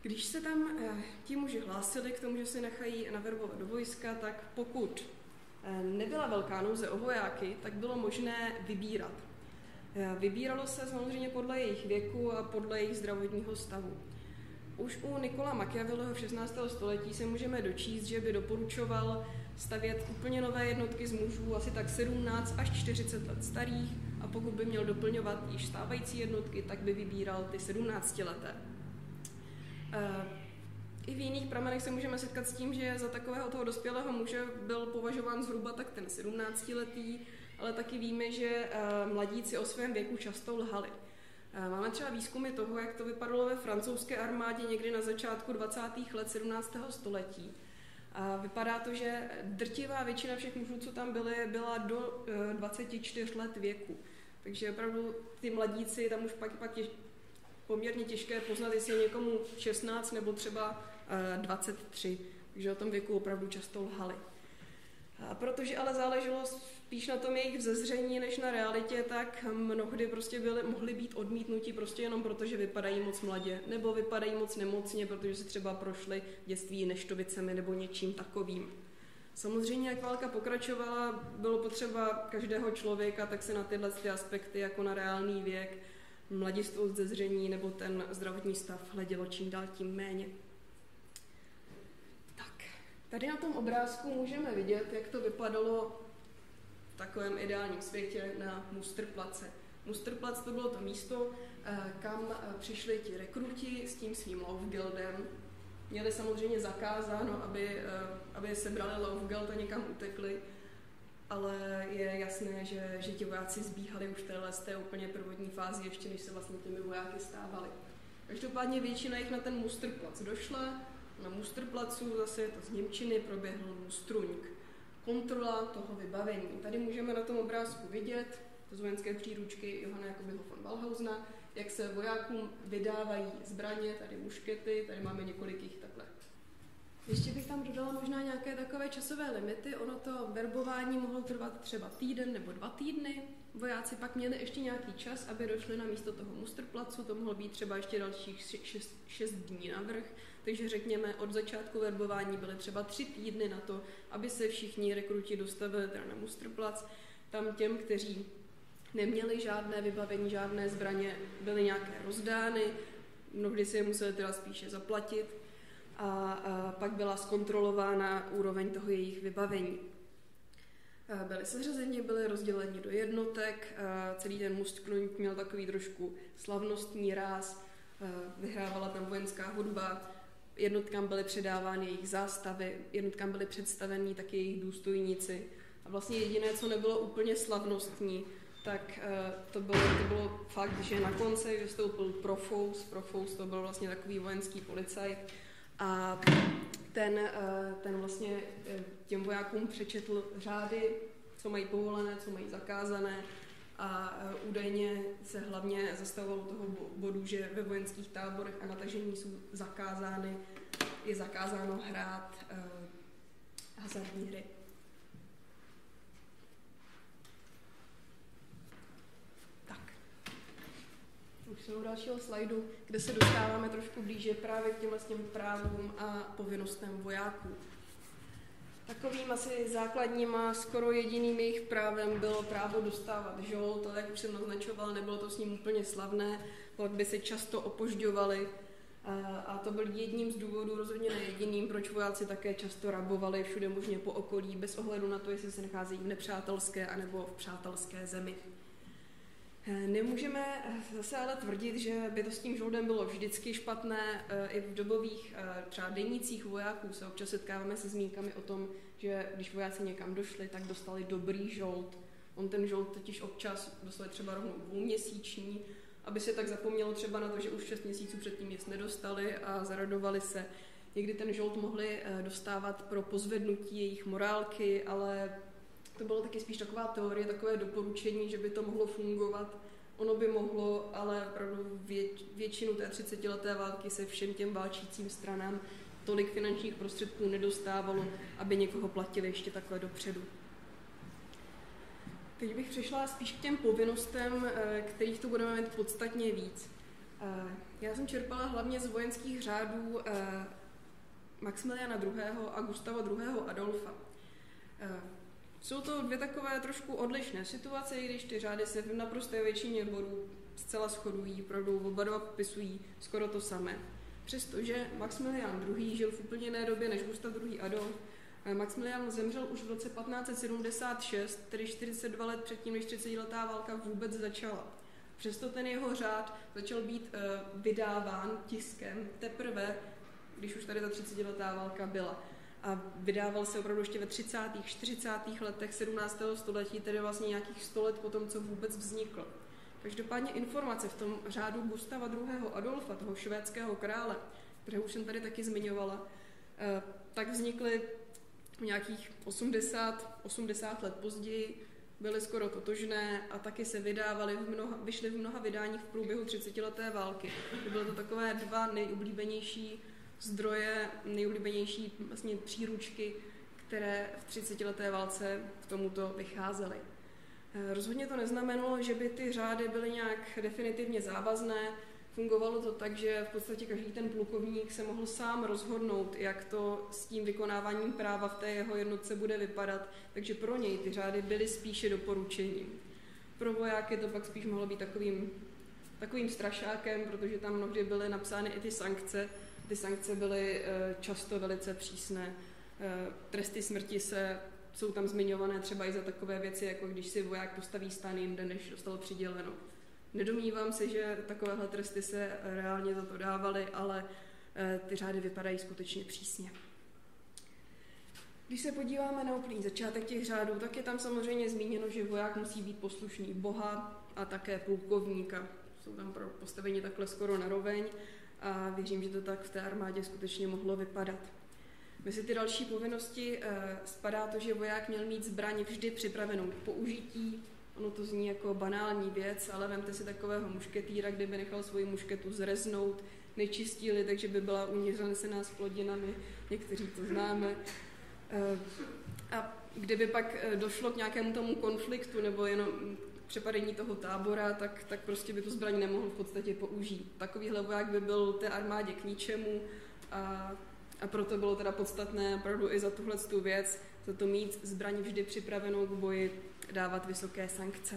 Když se tam ti muži hlásili k tomu, že si nechají naverbovat do vojska, tak pokud nebyla velká nouze o vojáky, tak bylo možné vybírat. Vybíralo se samozřejmě podle jejich věku a podle jejich zdravotního stavu. Už u Niccola Machiavelliho v šestnáctém století se můžeme dočíst, že by doporučoval stavět úplně nové jednotky z mužů, asi tak sedmnáct až čtyřicet let starých, a pokud by měl doplňovat již stávající jednotky, tak by vybíral ty sedmnáctileté. I v jiných pramenech se můžeme setkat s tím, že za takového toho dospělého muže byl považován zhruba tak ten sedmnáctiletý, ale taky víme, že mladíci o svém věku často lhali. Máme třeba výzkumy toho, jak to vypadalo ve francouzské armádě někdy na začátku dvacátých let sedmnáctého století. A vypadá to, že drtivá většina všech mužů, co tam byly, byla do dvaceti čtyř let věku. Takže opravdu ty mladíci, tam už pak, pak je poměrně těžké poznat, jestli je někomu šestnáct nebo třeba dvacet tři. Takže o tom věku opravdu často lhali. A protože ale záleželo spíš na tom jejich vzezření než na realitě, tak mnohdy prostě byli, mohli být odmítnuti prostě jenom proto, že vypadají moc mladě, nebo vypadají moc nemocně, protože si třeba prošli dětství neštovicemi nebo něčím takovým. Samozřejmě, jak válka pokračovala, bylo potřeba každého člověka, tak se na tyhle ty aspekty, jako na reálný věk, mladistvost, vzezření nebo ten zdravotní stav hledělo čím dál tím méně. Tady na tom obrázku můžeme vidět, jak to vypadalo v takovém ideálním světě na Musterplatze. Musterplatz to bylo to místo, kam přišli ti rekruti s tím svým Laufgeldem. Měli samozřejmě zakázáno, aby, aby sebrali Laufgeld a někam utekli, ale je jasné, že, že ti vojáci zbíhali už téhle z té úplně prvotní fázi, ještě než se vlastně těmi vojáky stávali. Každopádně většina jich na ten Musterplatz došla. Na Musterplatzu, zase je to z němčiny, proběhl Mustrung. Kontrola toho vybavení. Tady můžeme na tom obrázku vidět, z vojenské příručky Johanna Jakobyho von Wallhausena, jak se vojákům vydávají zbraně, tady muškety, tady máme několik jich takhle. Ještě bych tam dodala možná nějaké takové časové limity. Ono to verbování mohlo trvat třeba týden nebo dva týdny. Vojáci pak měli ještě nějaký čas, aby došli na místo toho Musterplatzu. To mohlo být třeba ještě dalších šest dní navrch. Takže řekněme, od začátku verbování byly třeba tři týdny na to, aby se všichni rekruti dostavili teda na Musterplatz. Tam těm, kteří neměli žádné vybavení, žádné zbraně, byly nějaké rozdány. Mnohdy si je museli teda spíše zaplatit. A, a pak byla zkontrolována úroveň toho jejich vybavení. Byli seřazeni, byli rozděleni do jednotek, celý ten Musterplatz měl takový trošku slavnostní ráz, vyhrávala tam vojenská hudba, jednotkám byly předávány jejich zástavy, jednotkám byly představení taky jejich důstojníci. A vlastně jediné, co nebylo úplně slavnostní, tak to bylo, to bylo fakt, že na konci vystoupil Profous, Profous to byl vlastně takový vojenský policajt, a ten, ten vlastně těm vojákům přečetl řády, co mají povolené, co mají zakázané, a údajně se hlavně zastavovalo toho bodu, že ve vojenských táborech a natažení jsou zakázány, je zakázáno hrát uh, hazardní hry. Už jsem u dalšího slajdu, kde se dostáváme trošku blíže právě k těm vlastně právům a povinnostem vojáků. Takovým asi základním a skoro jediným jejich právem bylo právo dostávat žolt, ale jak už jsem naznačovala, nebylo to s ním úplně slavné, by se často opožďovali a to byl jedním z důvodů, rozhodně ne jediným, proč vojáci také často rabovali všude možně po okolí, bez ohledu na to, jestli se nacházejí v nepřátelské anebo v přátelské zemi. Nemůžeme zase ale tvrdit, že by to s tím žoldem bylo vždycky špatné. I v dobových třeba denících vojáků se občas setkáváme se zmínkami o tom, že když vojáci někam došli, tak dostali dobrý žold. On ten žold totiž občas dostali třeba rovnou dvouměsíční, aby se tak zapomnělo třeba na to, že už šest měsíců předtím nic nedostali a zaradovali se. Někdy ten žold mohli dostávat pro pozvednutí jejich morálky, ale to bylo taky spíš taková teorie, takové doporučení, že by to mohlo fungovat. Ono by mohlo, ale opravdu vě, většinu té třicetileté války se všem těm válčícím stranám tolik finančních prostředků nedostávalo, aby někoho platili ještě takhle dopředu. Teď bych přešla spíš k těm povinnostem, kterých tu budeme mít podstatně víc. Já jsem čerpala hlavně z vojenských řádů Maxmiliana druhého. a Gustava druhého. Adolfa. Jsou to dvě takové trošku odlišné situace, i když ty řády se v naprosté většině bodů zcela shodují, opravdu oba dva popisují skoro to samé. Přestože Maxmilián druhý. žil v úplně jiné době než Gustav druhý. Adolf, Maxmilián zemřel už v roce patnáct set sedmdesát šest, tedy čtyřicet dva let předtím, než třicetiletá válka vůbec začala. Přesto ten jeho řád začal být uh, vydáván tiskem teprve, když už tady ta třicetiletá válka byla. A vydával se opravdu ještě ve třicátých, čtyřicátých letech sedmnáctého století, tedy vlastně nějakých sto let po tom, co vůbec vznikl. Každopádně informace v tom řádu Gustava druhého. Adolfa, toho švédského krále, kterého už jsem tady taky zmiňovala, uh, tak vznikly nějakých osmdesát, osmdesát let později, byly skoro totožné a taky se vydávaly, v mnoha, vyšly v mnoha vydáních v průběhu třicetileté války. Byly to takové dva nejoblíbenější zdroje, nejoblíbenější vlastně příručky, které v třicetileté válce k tomuto vycházely. Rozhodně to neznamenalo, že by ty řády byly nějak definitivně závazné. Fungovalo to tak, že v podstatě každý ten plukovník se mohl sám rozhodnout, jak to s tím vykonáváním práva v té jeho jednotce bude vypadat, takže pro něj ty řády byly spíše doporučením. Pro vojáky to pak spíš mohlo být takovým, takovým strašákem, protože tam mnohdy byly napsány i ty sankce. Ty sankce byly často velice přísné. Tresty smrti se, jsou tam zmiňované třeba i za takové věci, jako když si voják postaví stán jinde, než dostal přiděleno. Nedomnívám se, že takovéhle tresty se reálně za to dávaly, ale ty řády vypadají skutečně přísně. Když se podíváme na úplný začátek těch řádů, tak je tam samozřejmě zmíněno, že voják musí být poslušný Boha a také plukovníka. Jsou tam postaveni takhle skoro naroveň a věřím, že to tak v té armádě skutečně mohlo vypadat. Mezi ty další povinnosti eh, spadá to, že voják měl mít zbraň vždy připravenou k použití. Ono to zní jako banální věc, ale vemte si takového mušketýra, kdyby nechal svoji mušketu zreznout, nečistili, takže by byla uněřená s plodinami, někteří to známe. A kdyby pak došlo k nějakému tomu konfliktu nebo jenom přepadení toho tábora, tak, tak prostě by tu zbraň nemohl v podstatě použít. Takovýhle voják by byl té armádě k ničemu a, a proto bylo teda podstatné opravdu i za tuhletu věc, za to mít zbraň vždy připravenou k boji, dávat vysoké sankce.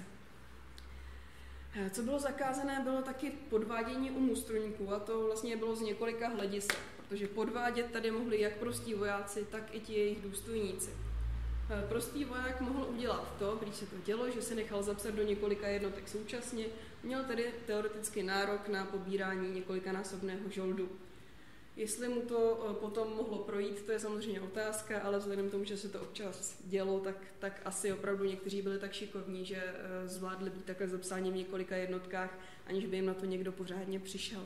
Co bylo zakázané, bylo taky podvádění u mustrojníků a to vlastně bylo z několika hledisek, protože podvádět tady mohli jak prostí vojáci, tak i ti jejich důstojníci. Prostý voják mohl udělat to, když se to dělo, že se nechal zapsat do několika jednotek současně, měl tedy teoreticky nárok na pobírání několikanásobného žoldu. Jestli mu to potom mohlo projít, to je samozřejmě otázka, ale vzhledem k tomu, že se to občas dělo, tak, tak asi opravdu někteří byli tak šikovní, že zvládli být takhle zapsáni v několika jednotkách, aniž by jim na to někdo pořádně přišel.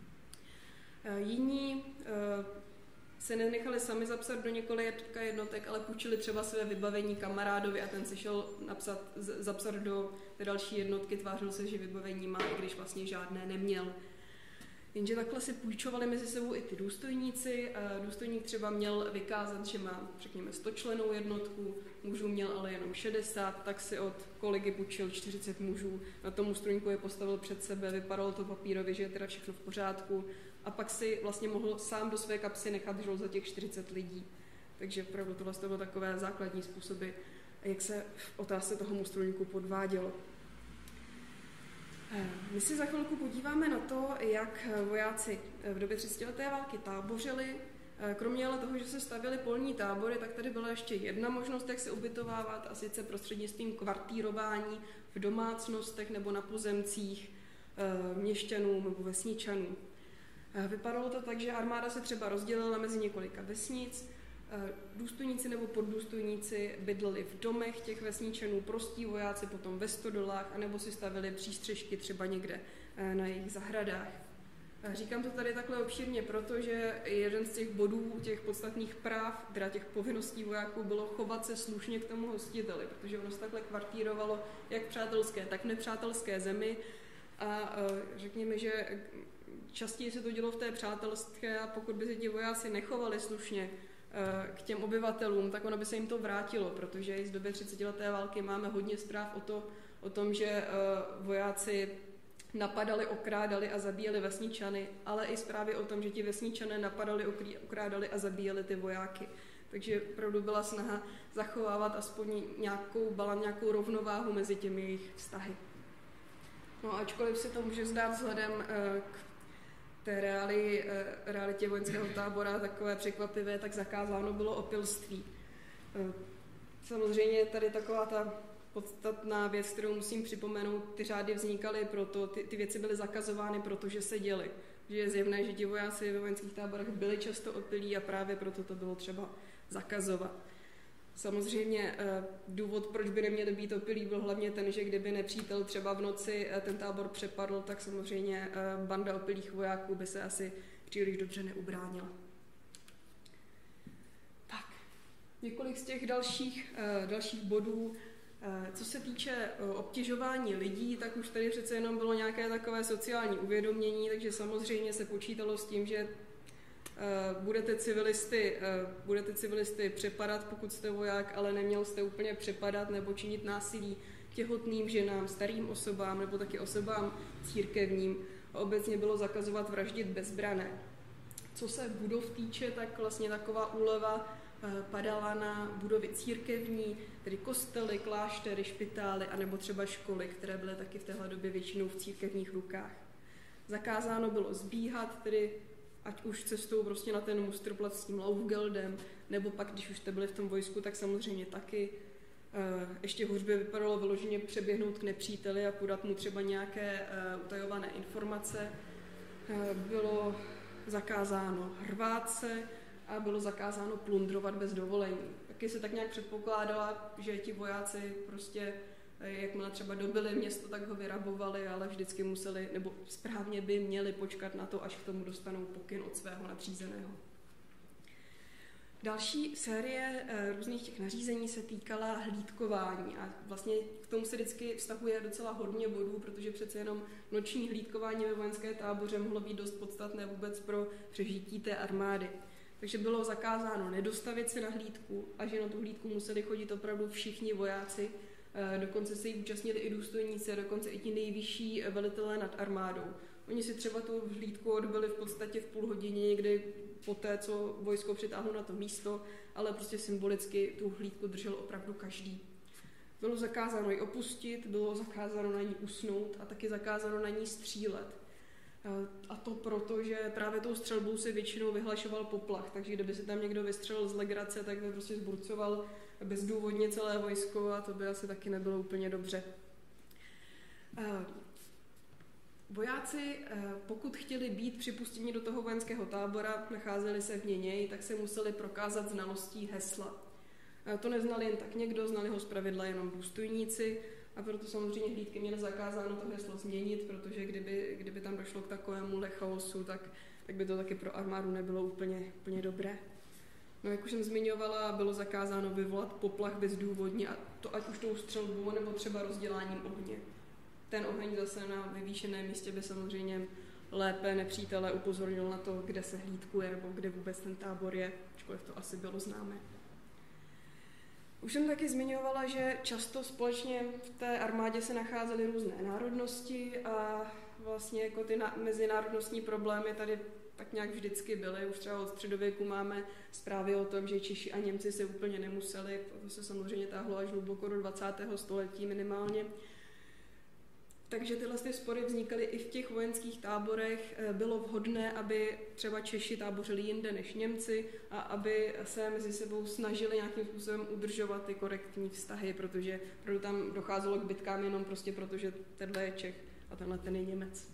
Jiní se nenechali sami zapsat do několika jednotek, ale půjčili třeba své vybavení kamarádovi a ten se šel napsat, zapsat do té další jednotky, tvářil se, že vybavení má, i když vlastně žádné neměl. Jenže takhle si půjčovali mezi sebou i ty důstojníci. Důstojník třeba měl vykázat, že má, řekněme, sto člennou jednotku, mužů měl ale jenom šedesát, tak si od kolegy půjčil čtyřicet mužů. Na tom důstojníku je postavil před sebe, vypadalo to papírově, že je teda všechno v pořádku. A pak si vlastně mohl sám do své kapsy nechat žolt za těch čtyřicet lidí. Takže opravdu tohle bylo takové základní způsoby, jak se v otázce toho mustrojníku podvádělo. My si za chvilku podíváme na to, jak vojáci v době třicetileté války tábořili. Kromě ale toho, že se stavěly polní tábory, tak tady byla ještě jedna možnost, jak se ubytovávat, a sice prostřednictvím kvartírování v domácnostech nebo na pozemcích měšťanů nebo vesničanů. Vypadalo to tak, že armáda se třeba rozdělila mezi několika vesnic, důstojníci nebo poddůstojníci bydleli v domech těch vesničanů, prostí vojáci potom ve stodolách, anebo si stavili přístřežky třeba někde na jejich zahradách. Říkám to tady takhle obšírně, protože jeden z těch bodů, těch podstatných práv, teda těch povinností vojáků, bylo chovat se slušně k tomu hostiteli, protože ono se takhle kvartírovalo jak přátelské, tak nepřátelské zemi a řekněme, že častěji se to dělo v té přátelské a pokud by se ti vojáci nechovali slušně k těm obyvatelům, tak ono by se jim to vrátilo, protože i z doby třicetileté války máme hodně zpráv o, to, o tom, že vojáci napadali, okrádali a zabíjeli vesničany, ale i zprávy o tom, že ti vesničané napadali, okrádali a zabíjeli ty vojáky. Takže opravdu byla snaha zachovávat aspoň nějakou balans, nějakou rovnováhu mezi těmi jejich vztahy. No ačkoliv se to může zdát vzhledem k té reali, realitě vojenského tábora takové překvapivé, tak zakázáno bylo opilství. Samozřejmě tady taková ta podstatná věc, kterou musím připomenout, ty řády vznikaly proto, ty, ty věci byly zakazovány, protože se děly. Že je zjevné, že ti vojáci ve vojenských táborech byli často opilí a právě proto to bylo třeba zakazovat. Samozřejmě důvod, proč by neměli být opilí, byl hlavně ten, že kdyby nepřítel třeba v noci ten tábor přepadl, tak samozřejmě banda opilých vojáků by se asi příliš dobře neubránila. Tak, několik z těch dalších, dalších bodů. Co se týče obtěžování lidí, tak už tady přece jenom bylo nějaké takové sociální uvědomění, takže samozřejmě se počítalo s tím, že budete civilisty, budete civilisty přepadat, pokud jste voják, ale neměl jste úplně přepadat nebo činit násilí těhotným ženám, starým osobám nebo taky osobám církevním. A obecně bylo zakazovat vraždit bezbrané. Co se budov týče, tak vlastně taková úleva padala na budovy církevní, tedy kostely, kláštery, špitály anebo třeba školy, které byly taky v téhle době většinou v církevních rukách. Zakázáno bylo zbíhat, tedy ať už cestou prostě na ten Musterplatz s tím Laufgeldem, nebo pak, když už jste byli v tom vojsku, tak samozřejmě taky. Ještě hůř by vypadalo vyloženě přeběhnout k nepříteli a podat mu třeba nějaké utajované informace. Bylo zakázáno hrvát se a bylo zakázáno plundrovat bez dovolení. Taky se tak nějak předpokládala, že ti vojáci prostě, jakmile třeba dobili město, tak ho vyrabovali, ale vždycky museli, nebo správně by měli počkat na to, až k tomu dostanou pokyn od svého nadřízeného. Další série různých těch nařízení se týkala hlídkování a vlastně k tomu se vždycky vztahuje docela hodně bodů, protože přece jenom noční hlídkování ve vojenské táboře mohlo být dost podstatné vůbec pro přežití té armády. Takže bylo zakázáno nedostavit se na hlídku a že na tu hlídku museli chodit opravdu všichni vojáci, dokonce se jí účastnili i důstojníci a dokonce i ti nejvyšší velitelé nad armádou. Oni si třeba tu hlídku odbyli v podstatě v půl hodině někdy po té, co vojsko přitáhlo na to místo, ale prostě symbolicky tu hlídku držel opravdu každý. Bylo zakázáno ji opustit, bylo zakázáno na ní usnout a taky zakázáno na ní střílet. A to proto, že právě tou střelbou se většinou vyhlašoval poplach, takže kdyby se tam někdo vystřelil z legrace, tak by prostě zburcoval bezdůvodně celé vojsko a to by asi taky nebylo úplně dobře. Vojáci, pokud chtěli být připuštěni do toho vojenského tábora, nacházeli se v něj, tak se museli prokázat znalostí hesla. To neznali jen tak někdo, znali ho zpravidla jenom důstojníci a proto samozřejmě hlídky měly zakázáno to heslo změnit, protože kdyby, kdyby tam došlo k takovému chaosu, tak, tak by to taky pro armádu nebylo úplně, úplně dobré. No, jak už jsem zmiňovala, bylo zakázáno vyvolat poplach bezdůvodně, a to ať už tou střelbou nebo třeba rozděláním ohně. Ten oheň zase na vyvýšeném místě by samozřejmě lépe nepřítele upozornil na to, kde se hlídkuje nebo kde vůbec ten tábor je, ačkoliv to asi bylo známé. Už jsem taky zmiňovala, že často společně v té armádě se nacházely různé národnosti a vlastně jako ty mezinárodnostní problémy tady tak nějak vždycky byly. Už třeba od středověku máme zprávy o tom, že Češi a Němci se úplně nemuseli, to se samozřejmě táhlo až hluboko do dvacátého století minimálně. Takže tyhle ty spory vznikaly i v těch vojenských táborech. Bylo vhodné, aby třeba Češi tábořili jinde než Němci a aby se mezi sebou snažili nějakým způsobem udržovat ty korektní vztahy, protože tam docházelo k bitkám jenom prostě proto, že tenhle je Čech a tenhle ten je Němec.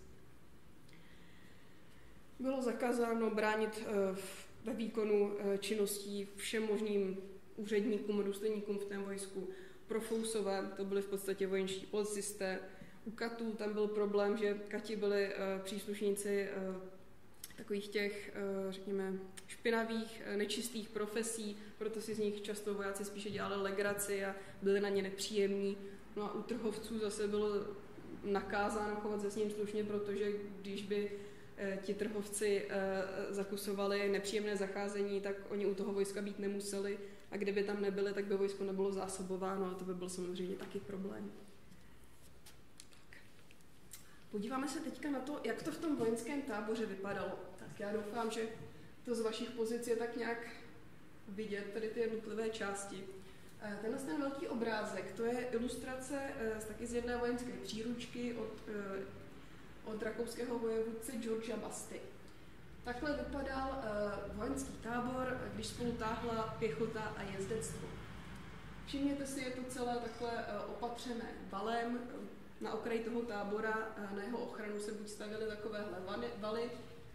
Bylo zakázáno bránit ve výkonu činností všem možným úředníkům, důstojníkům v tom vojsku. Profousové, to byli v podstatě vojenští policisté. U katů tam byl problém, že kati byli uh, příslušníci uh, takových těch, uh, řekněme, špinavých, uh, nečistých profesí, proto si z nich často vojáci spíše dělali legraci a byli na ně nepříjemní. No a u trhovců zase bylo nakázáno chovat se s ním slušně, protože když by uh, ti trhovci uh, zakusovali nepříjemné zacházení, tak oni u toho vojska být nemuseli a kdyby tam nebyli, tak by vojsko nebylo zásobováno a to by byl samozřejmě taky problém. Podíváme se teďka na to, jak to v tom vojenském táboře vypadalo. Tak já doufám, že to z vašich pozic je tak nějak vidět, tady ty jednotlivé části. Tenhle ten velký obrázek, to je ilustrace z taky z jedné vojenské příručky od, od rakouského vojevůdce Georgea Basty. Takhle vypadal vojenský tábor, když spolu táhla pěchota a jezdectvo. Všimněte si, je to celé takhle opatřené valem. Na okraji toho tábora na jeho ochranu se buď stavěly takovéhle valy,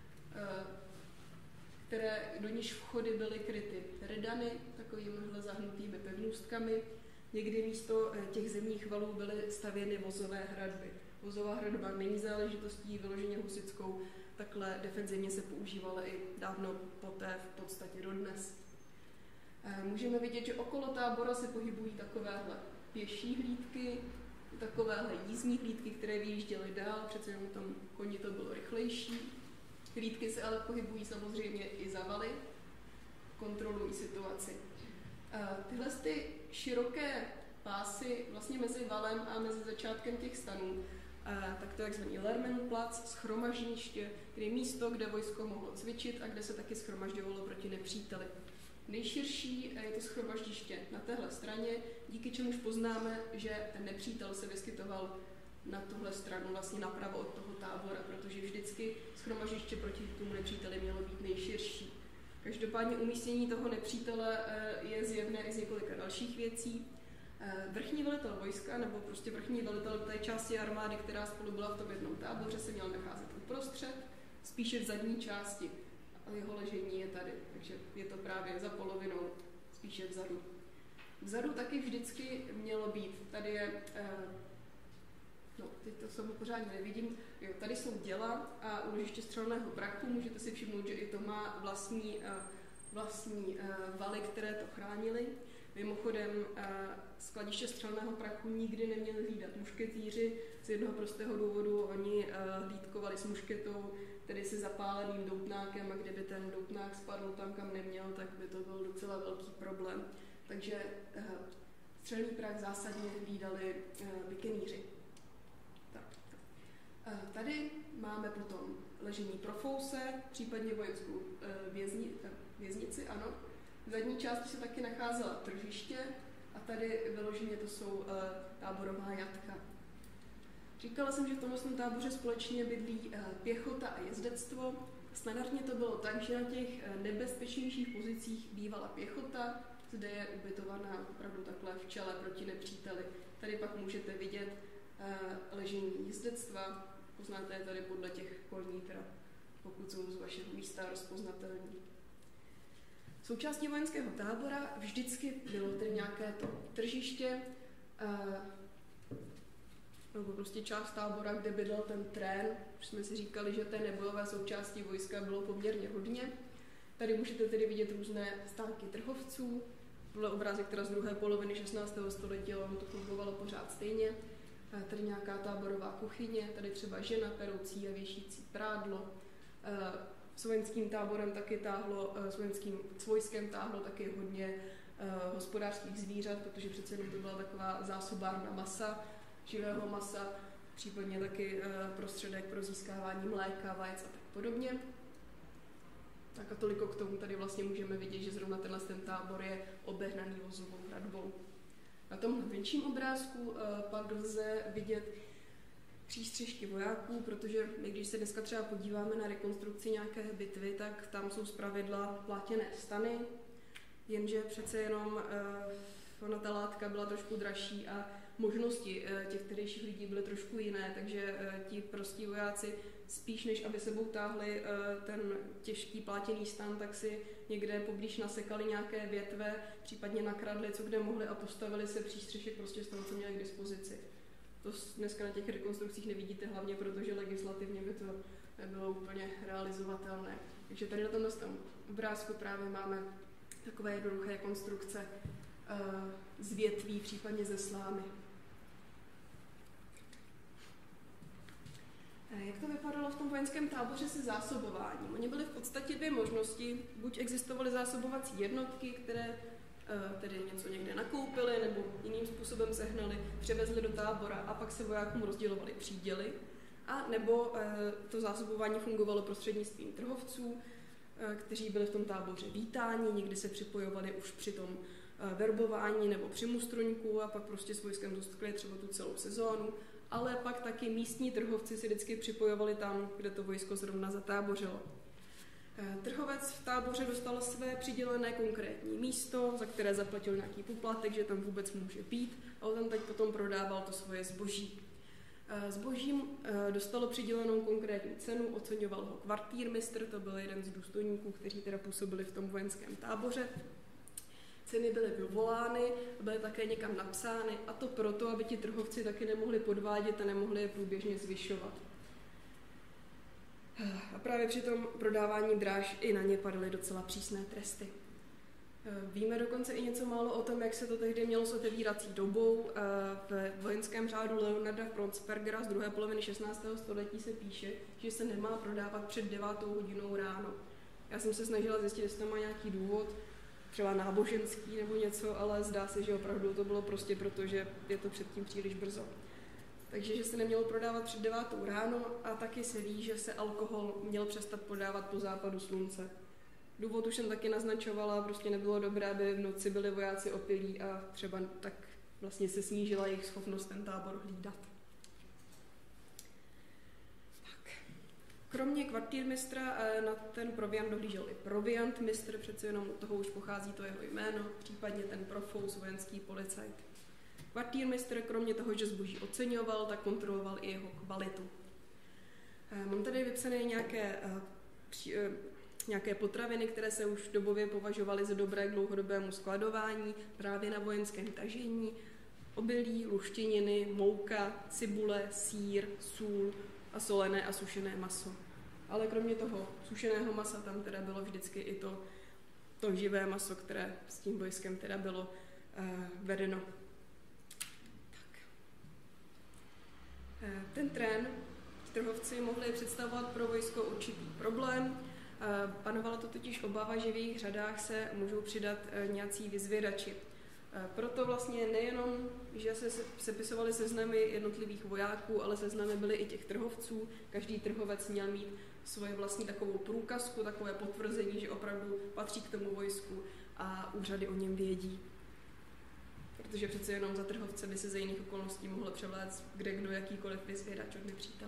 které do níž vchody byly kryty redany, takovýmhle zahnutými pevnůstkami. Někdy místo těch zemních valů byly stavěny vozové hradby. Vozová hradba není záležitostí vyloženě husitskou, takhle defenzivně se používala i dávno poté, v podstatě dodnes. Můžeme vidět, že okolo tábora se pohybují takovéhle pěší hlídky, takovéhle jízdní hlídky, které vyjížděly dál, přece jenom tam koni to bylo rychlejší. Hlídky se ale pohybují samozřejmě i za valy, kontrolují situaci. Tyhle ty široké pásy vlastně mezi valem a mezi začátkem těch stanů, tak to je takzvaný Lermenplatz, shromaždiště, kde je místo, kde vojsko mohlo cvičit a kde se taky shromažďovalo proti nepříteli. Nejširší je to shromaždiště na téhle straně, díky čemuž poznáme, že ten nepřítel se vyskytoval na tuhle stranu, vlastně napravo od toho tábora, protože vždycky shromaždiště proti tomu nepříteli mělo být nejširší. Každopádně umístění toho nepřítele je zjevné i z několika dalších věcí. Vrchní velitel vojska, nebo prostě vrchní velitel té části armády, která spolu byla v tom jednom táboře, se měl nacházet uprostřed, spíše v zadní části. A jeho ležení je tady, takže je to právě za polovinou, spíše vzadu. Vzadu taky vždycky mělo být, tady je, no teď to samo pořádně nevidím, jo, tady jsou děla a úložiště střelného prachu, můžete si všimnout, že i to má vlastní, vlastní valy, které to chránily. Mimochodem, skladiště střelného prachu nikdy neměli hlídat mušketýři z jednoho prostého důvodu, oni hlídkovali s mušketou, tedy se zapáleným doutnákem, a kdyby ten doutnák spadl tam, kam neměl, tak by to byl docela velký problém. Takže střelný prach zásadně hlídali buccaneeři. Tak. Tady máme potom ležení pro fouse, případně vojenskou vězni, věznici, ano. V zadní části se taky nacházela tržiště a tady vyloženě to jsou uh, táborová jatka. Říkala jsem, že v tomhle táboře společně bydlí uh, pěchota a jezdectvo. Standardně to bylo tak, že na těch uh, nebezpečnějších pozicích bývala pěchota, zde je ubytovaná opravdu takhle v čele proti nepříteli. Tady pak můžete vidět uh, ležení jezdectva, poznáte je tady podle těch koní, teda, pokud jsou z vašeho místa rozpoznatelní. Součástí vojenského tábora vždycky bylo tedy nějaké to tržiště, nebo prostě část tábora, kde bydlel ten trén. Už jsme si říkali, že té nebojové součástí vojska bylo poměrně hodně. Tady můžete tedy vidět různé stánky trhovců. Tohle obrázek teda z druhé poloviny šestnáctého století, ale to fungovalo pořád stejně. Tady nějaká táborová kuchyně, tady třeba žena peroucí a věšící prádlo. S vojenským táborem taky táhlo, s vojenským s vojskem táhlo taky hodně uh, hospodářských zvířat, protože přece jenom to byla taková zásobárna masa, živého masa, případně taky uh, prostředek pro získávání mléka, vajec a tak podobně. Tak a toliko k tomu tady vlastně můžeme vidět, že zrovna tenhle ten tábor je obehnaný vozovou hradbou. Na tomhle menším obrázku uh, pak lze vidět přístřežky vojáků, protože my, když se dneska třeba podíváme na rekonstrukci nějaké bitvy, tak tam jsou zpravidla plátěné stany, jenže přece jenom uh, ona ta látka byla trošku dražší a možnosti uh, těch tehdejších lidí byly trošku jiné, takže uh, ti prostí vojáci spíš než aby sebou táhli uh, ten těžký plátěný stan, tak si někde poblíž nasekali nějaké větve, případně nakradli, co kde mohli a postavili se přístřešek prostě z toho, co měli k dispozici. To dneska na těch rekonstrukcích nevidíte hlavně, protože legislativně by to nebylo úplně realizovatelné. Takže tady na tomhle obrázku právě máme takové jednoduché konstrukce uh, z větví, případně ze slámy. Jak to vypadalo v tom vojenském táboře se zásobováním? Oni byly v podstatě dvě možnosti. Buď existovaly zásobovací jednotky, které tedy něco někde nakoupili nebo jiným způsobem sehnali, převezli do tábora a pak se vojákům rozdělovali příděly. A nebo to zásobování fungovalo prostřednictvím trhovců, kteří byli v tom táboře vítáni, někdy se připojovali už při tom verbování nebo při mustruňku a pak prostě s vojskem zůstali třeba tu celou sezónu, ale pak taky místní trhovci si vždycky připojovali tam, kde to vojsko zrovna zatábořilo. Trhovec v táboře dostal své přidělené konkrétní místo, za které zaplatil nějaký poplatek, že tam vůbec může být, a on tam teď potom prodával to svoje zboží. Zbožím dostalo přidělenou konkrétní cenu, oceňoval ho kvartýrmistr, to byl jeden z důstojníků, kteří teda působili v tom vojenském táboře. Ceny byly vyvolány, byly také někam napsány, a to proto, aby ti trhovci taky nemohli podvádět a nemohli je průběžně zvyšovat. A právě při tom prodávání dráž i na ně padaly docela přísné tresty. Víme dokonce i něco málo o tom, jak se to tehdy mělo s otevírací dobou. V vojenském řádu Leonarda Fronspergera z druhé poloviny šestnáctého století se píše, že se nemá prodávat před devátou hodinou ráno. Já jsem se snažila zjistit, jestli to má nějaký důvod, třeba náboženský nebo něco, ale zdá se, že opravdu to bylo prostě proto, že je to předtím příliš brzo. Takže že se nemělo prodávat před devátou ráno, a taky se ví, že se alkohol měl přestat prodávat po západu slunce. Důvod už jsem taky naznačovala, prostě nebylo dobré, aby v noci byli vojáci opilí a třeba tak vlastně se snížila jejich schopnost ten tábor hlídat. Tak. Kromě kvartýrmistra na ten proviant dohlížel i proviantmistr, přece jenom od toho už pochází to jeho jméno, případně ten profous, vojenský policajt. Kvartýrmistr kromě toho, že zboží oceňoval, tak kontroloval i jeho kvalitu. Mám tady vypsané nějaké, nějaké potraviny, které se už dobově považovaly za dobré k dlouhodobému skladování, právě na vojenském tažení: obilí, luštěniny, mouka, cibule, sýr, sůl a solené a sušené maso. Ale kromě toho sušeného masa tam teda bylo vždycky i to, to živé maso, které s tím vojskem teda bylo uh, vedeno. Ten trén trhovci mohli představovat pro vojsko určitý problém. Panovala to totiž obava, že v jejich řadách se můžou přidat nějací vyzvědači. Proto vlastně nejenom, že se sepisovaly seznamy jednotlivých vojáků, ale seznamy byly i těch trhovců. Každý trhovec měl mít svoje vlastní takovou průkazku, takové potvrzení, že opravdu patří k tomu vojsku a úřady o něm vědí. Protože přece jenom za trhovce by se za jiných okolností mohlo převléct kde kdo jakýkoliv vyzvědač od nepřítele.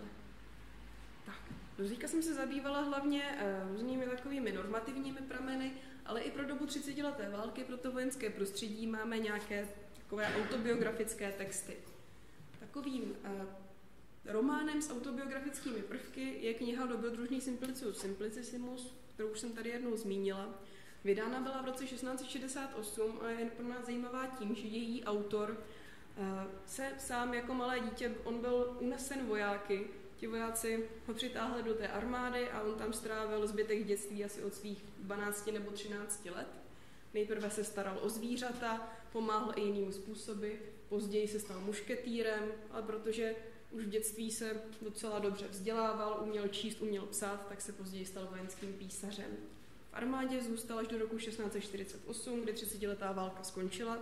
Tak, dozvíka jsem se zabývala hlavně uh, různými takovými normativními prameny, ale i pro dobu třicetileté války pro to vojenské prostředí máme nějaké takové autobiografické texty. Takovým uh, románem s autobiografickými prvky je kniha Dobrodružný Simplicius Simplicissimus, kterou už jsem tady jednou zmínila. Vydána byla v roce šestnáct set šedesát osm a je pro nás zajímavá tím, že její autor uh, se sám jako malé dítě, on byl unesen vojáky, ti vojáci ho přitáhli do té armády a on tam strávil zbytek dětství asi od svých dvanácti nebo třinácti let. Nejprve se staral o zvířata, pomáhal i jiným způsoby, později se stal mušketýrem, ale protože už v dětství se docela dobře vzdělával, uměl číst, uměl psát, tak se později stal vojenským písařem. V armádě zůstal až do roku šestnáct set čtyřicet osm, kdy třicetiletá válka skončila.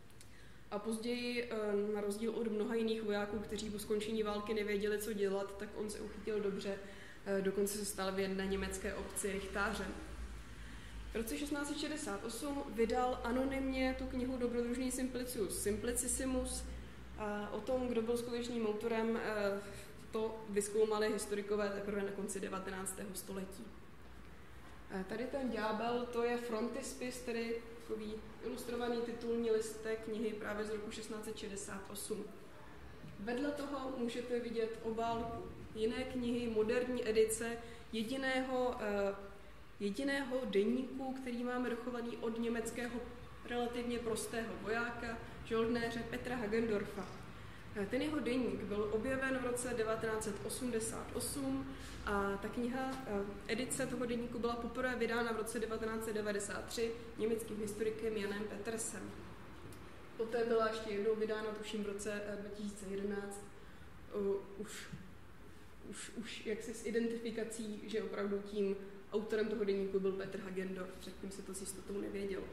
A později, na rozdíl od mnoha jiných vojáků, kteří po skončení války nevěděli, co dělat, tak on se uchytil dobře, dokonce se stal v jedné německé obci rychtářem. V roce šestnáct set šedesát osm vydal anonymně tu knihu Dobrodružný Simplicius Simplicissimus. A o tom, kdo byl skutečným autorem, to vyzkoumali historikové teprve na konci devatenáctého století. Tady ten ďábel, to je frontispis, tedy takový ilustrovaný titulní listek knihy právě z roku šestnáct set šedesát osm. Vedle toho můžete vidět obálku jiné knihy, moderní edice jediného, eh, jediného deníku, který máme dochovaný od německého relativně prostého vojáka, žoldnéře Petra Hagendorfa. Ten jeho deník byl objeven v roce devatenáct set osmdesát osm a ta kniha, edice toho deníku byla poprvé vydána v roce devatenáct set devadesát tři německým historikem Janem Petersem. Poté byla ještě jednou vydána, tuším v roce dva tisíce jedenáct, uh, už, už, už jaksi s identifikací, že opravdu tím autorem toho deníku byl Petr Hagendorf, předtím se to s jistotou nevědělo.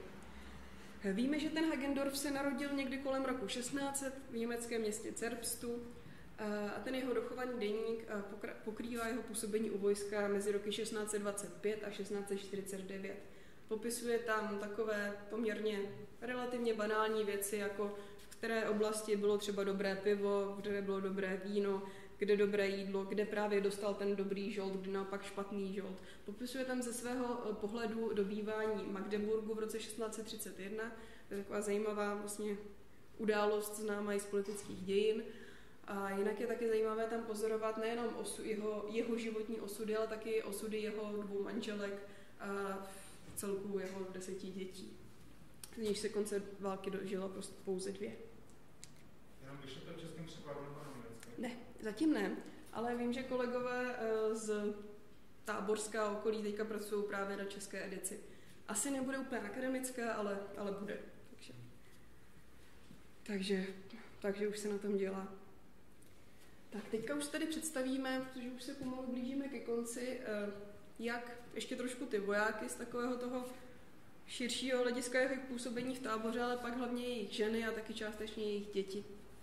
Víme, že ten Hagendorf se narodil někdy kolem roku šestnáct set v německém městě Zerbstu A ten jeho dochovaný deník pokrývá jeho působení u vojska mezi roky šestnáct set dvacet pět a šestnáct set čtyřicet devět. Popisuje tam takové poměrně relativně banální věci, jako v které oblasti bylo třeba dobré pivo, kde bylo dobré víno, kde dobré jídlo, kde právě dostal ten dobrý žolt, kde naopak špatný žolt. Popisuje tam ze svého pohledu dobývání Magdeburgu v roce šestnáct set třicet jedna. To je taková zajímavá vlastně událost známá i z politických dějin. A jinak je taky zajímavé tam pozorovat nejenom osu, jeho, jeho životní osudy, ale taky osudy jeho dvou manželek a celku jeho deseti dětí. Z níž se konce války dožila prostě pouze dvě. Jenom když je to v českém překladu nebo na německém? Ne, zatím ne, ale vím, že kolegové z Táborska okolí teďka pracují právě na české edici. Asi nebude úplně akademická, ale, ale bude. Takže, takže, takže už se na tom dělá. Tak teďka už tady představíme, protože už se pomalu blížíme ke konci, jak ještě trošku ty vojáky z takového toho širšího hlediska jejich působení v táboře, ale pak hlavně jejich ženy a taky částečně jejich děti.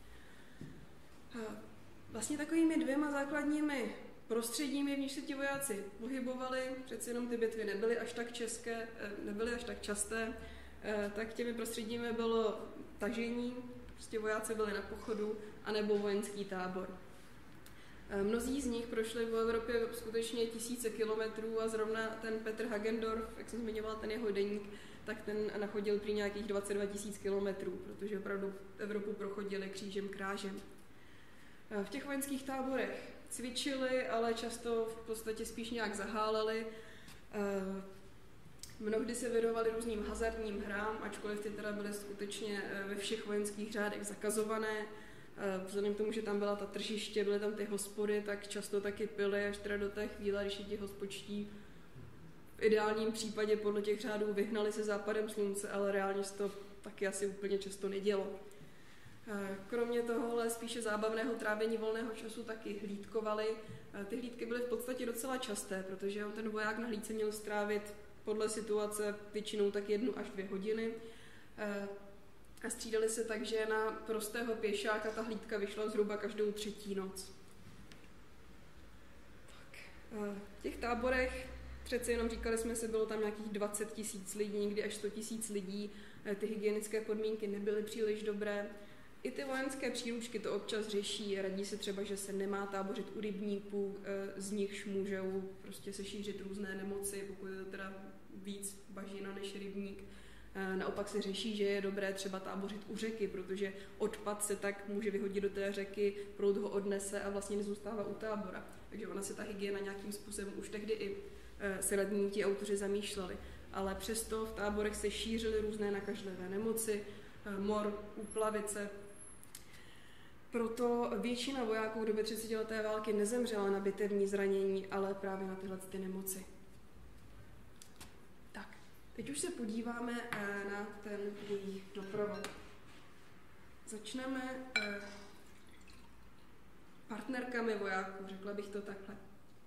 Vlastně takovými dvěma základními prostředími, v níž se ti vojáci pohybovali, přeci jenom ty bitvy nebyly až tak české, nebyly až tak časté, tak těmi prostředími bylo tažení, prostě vojáci byli na pochodu, anebo vojenský tábor. Mnozí z nich prošli v Evropě skutečně tisíce kilometrů a zrovna ten Petr Hagendorf, jak jsem zmiňoval, ten jeho deník, tak ten nachodil prý nějakých dvacet dva tisíc kilometrů, protože opravdu Evropu prochodili křížem krážem. V těch vojenských táborech cvičili, ale často v podstatě spíš nějak zaháleli. Mnohdy se věnovali různým hazardním hrám, ačkoliv ty teda byly skutečně ve všech vojenských řádech zakazované. Vzhledem k tomu, že tam byla ta tržiště, byly tam ty hospody, tak často taky pili až teda do té chvíle, když je ti hospodští v ideálním případě podle těch řádů vyhnali se západem slunce, ale reálně se to taky asi úplně často nedělo. Kromě tohohle spíše zábavného trávení volného času taky hlídkovali. Ty hlídky byly v podstatě docela časté, protože on ten voják na hlídce měl strávit podle situace většinou tak jednu až dvě hodiny. A střídali se tak, že na prostého pěšáka ta hlídka vyšla zhruba každou třetí noc. Tak, v těch táborech přece jenom říkali jsme si, bylo tam nějakých dvacet tisíc lidí, někdy až sto tisíc lidí. Ty hygienické podmínky nebyly příliš dobré. I ty vojenské příručky to občas řeší. Radí se třeba, že se nemá tábořit u rybníků, z nichž můžou prostě se šířit různé nemoci, pokud je to teda víc bažina než rybník. Naopak se řeší, že je dobré třeba tábořit u řeky, protože odpad se tak může vyhodit do té řeky, proud ho odnese a vlastně nezůstává u tábora. Takže ona se ta hygiena nějakým způsobem už tehdy i se nad ní ti autoři zamýšleli. Ale přesto v táborech se šířily různé nakažlivé nemoci, mor, úplavice. Proto většina vojáků v době třicetileté války nezemřela na bitevní zranění, ale právě na tyhle ty nemoci. Tak, teď už se podíváme na ten jejich doprovod. Začneme partnerkami vojáků, řekla bych to takhle.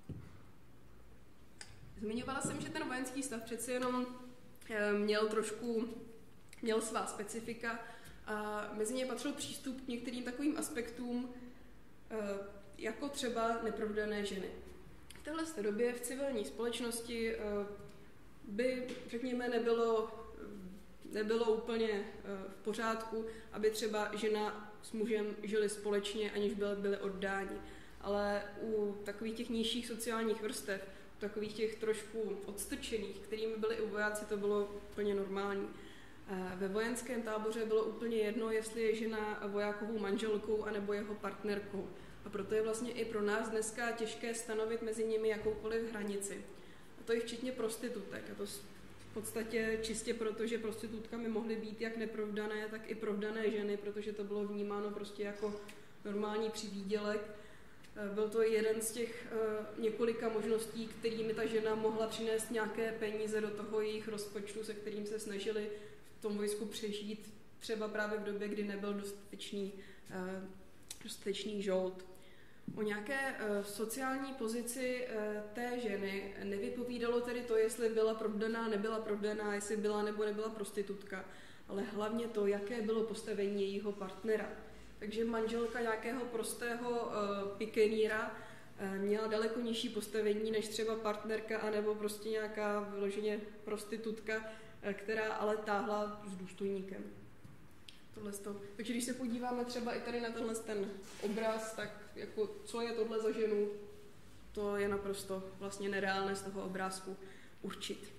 Zmiňovala jsem, že ten vojenský stav přeci jenom měl trošku, měl svá specifika a mezi ně patřil přístup k některým takovým aspektům, jako třeba neprovdané ženy. V téhle době v civilní společnosti by, řekněme, nebylo, nebylo úplně v pořádku, aby třeba žena s mužem žili společně, aniž byli, byli oddáni. Ale u takových těch nižších sociálních vrstev, takových těch trošku odstrčených, kterými byli i vojáci, to bylo úplně normální. Ve vojenském táboře bylo úplně jedno, jestli je žena vojákovou manželkou anebo jeho partnerkou. A proto je vlastně i pro nás dneska těžké stanovit mezi nimi jakoukoliv hranici. A to i včetně prostitutek. A to v podstatě čistě proto, že prostitutkami mohly být jak neprovdané, tak i provdané ženy, protože to bylo vnímáno prostě jako normální přivýdělek. Byl to jeden z těch uh, několika možností, kterými ta žena mohla přinést nějaké peníze do toho jejich rozpočtu, se kterým se snažili v tom vojsku přežít, třeba právě v době, kdy nebyl dostatečný, uh, dostatečný žolt. O nějaké uh, sociální pozici uh, té ženy nevypovídalo tedy to, jestli byla provdaná, nebyla provdaná, jestli byla nebo nebyla prostitutka, ale hlavně to, jaké bylo postavení jejího partnera. Takže manželka nějakého prostého uh, pikeníra uh, měla daleko nižší postavení než třeba partnerka anebo prostě nějaká vyloženě prostitutka, uh, která ale táhla s důstojníkem. Tohleto. Takže když se podíváme třeba i tady na tenhle ten obraz, tak jako, co je tohle za ženu, to je naprosto vlastně nereálné z toho obrázku určit.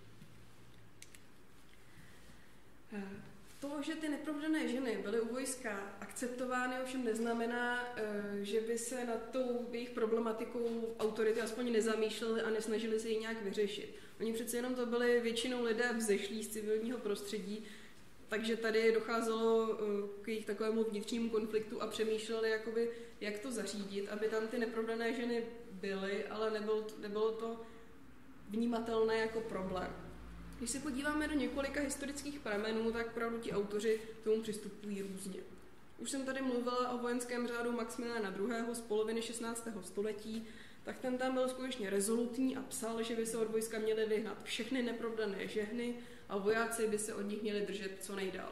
To, že ty neprovdané ženy byly u vojska akceptovány, ovšem neznamená, že by se nad tou jejich problematikou autority aspoň nezamýšleli a nesnažili se ji nějak vyřešit. Oni přece jenom to byli většinou lidé vzešlí z civilního prostředí, takže tady docházelo k jejich takovému vnitřnímu konfliktu a přemýšleli, jakoby, jak to zařídit, aby tam ty neprovdané ženy byly, ale nebylo to, nebylo to vnímatelné jako problém. Když se podíváme do několika historických pramenů, tak opravdu ti autoři k tomu přistupují různě. Už jsem tady mluvila o vojenském řádu Maxmiliána druhého. z poloviny šestnáctého století, tak ten tam byl skutečně rezolutní a psal, že by se od vojska měly vyhnat všechny neprovdané ženy a vojáci by se od nich měli držet co nejdál.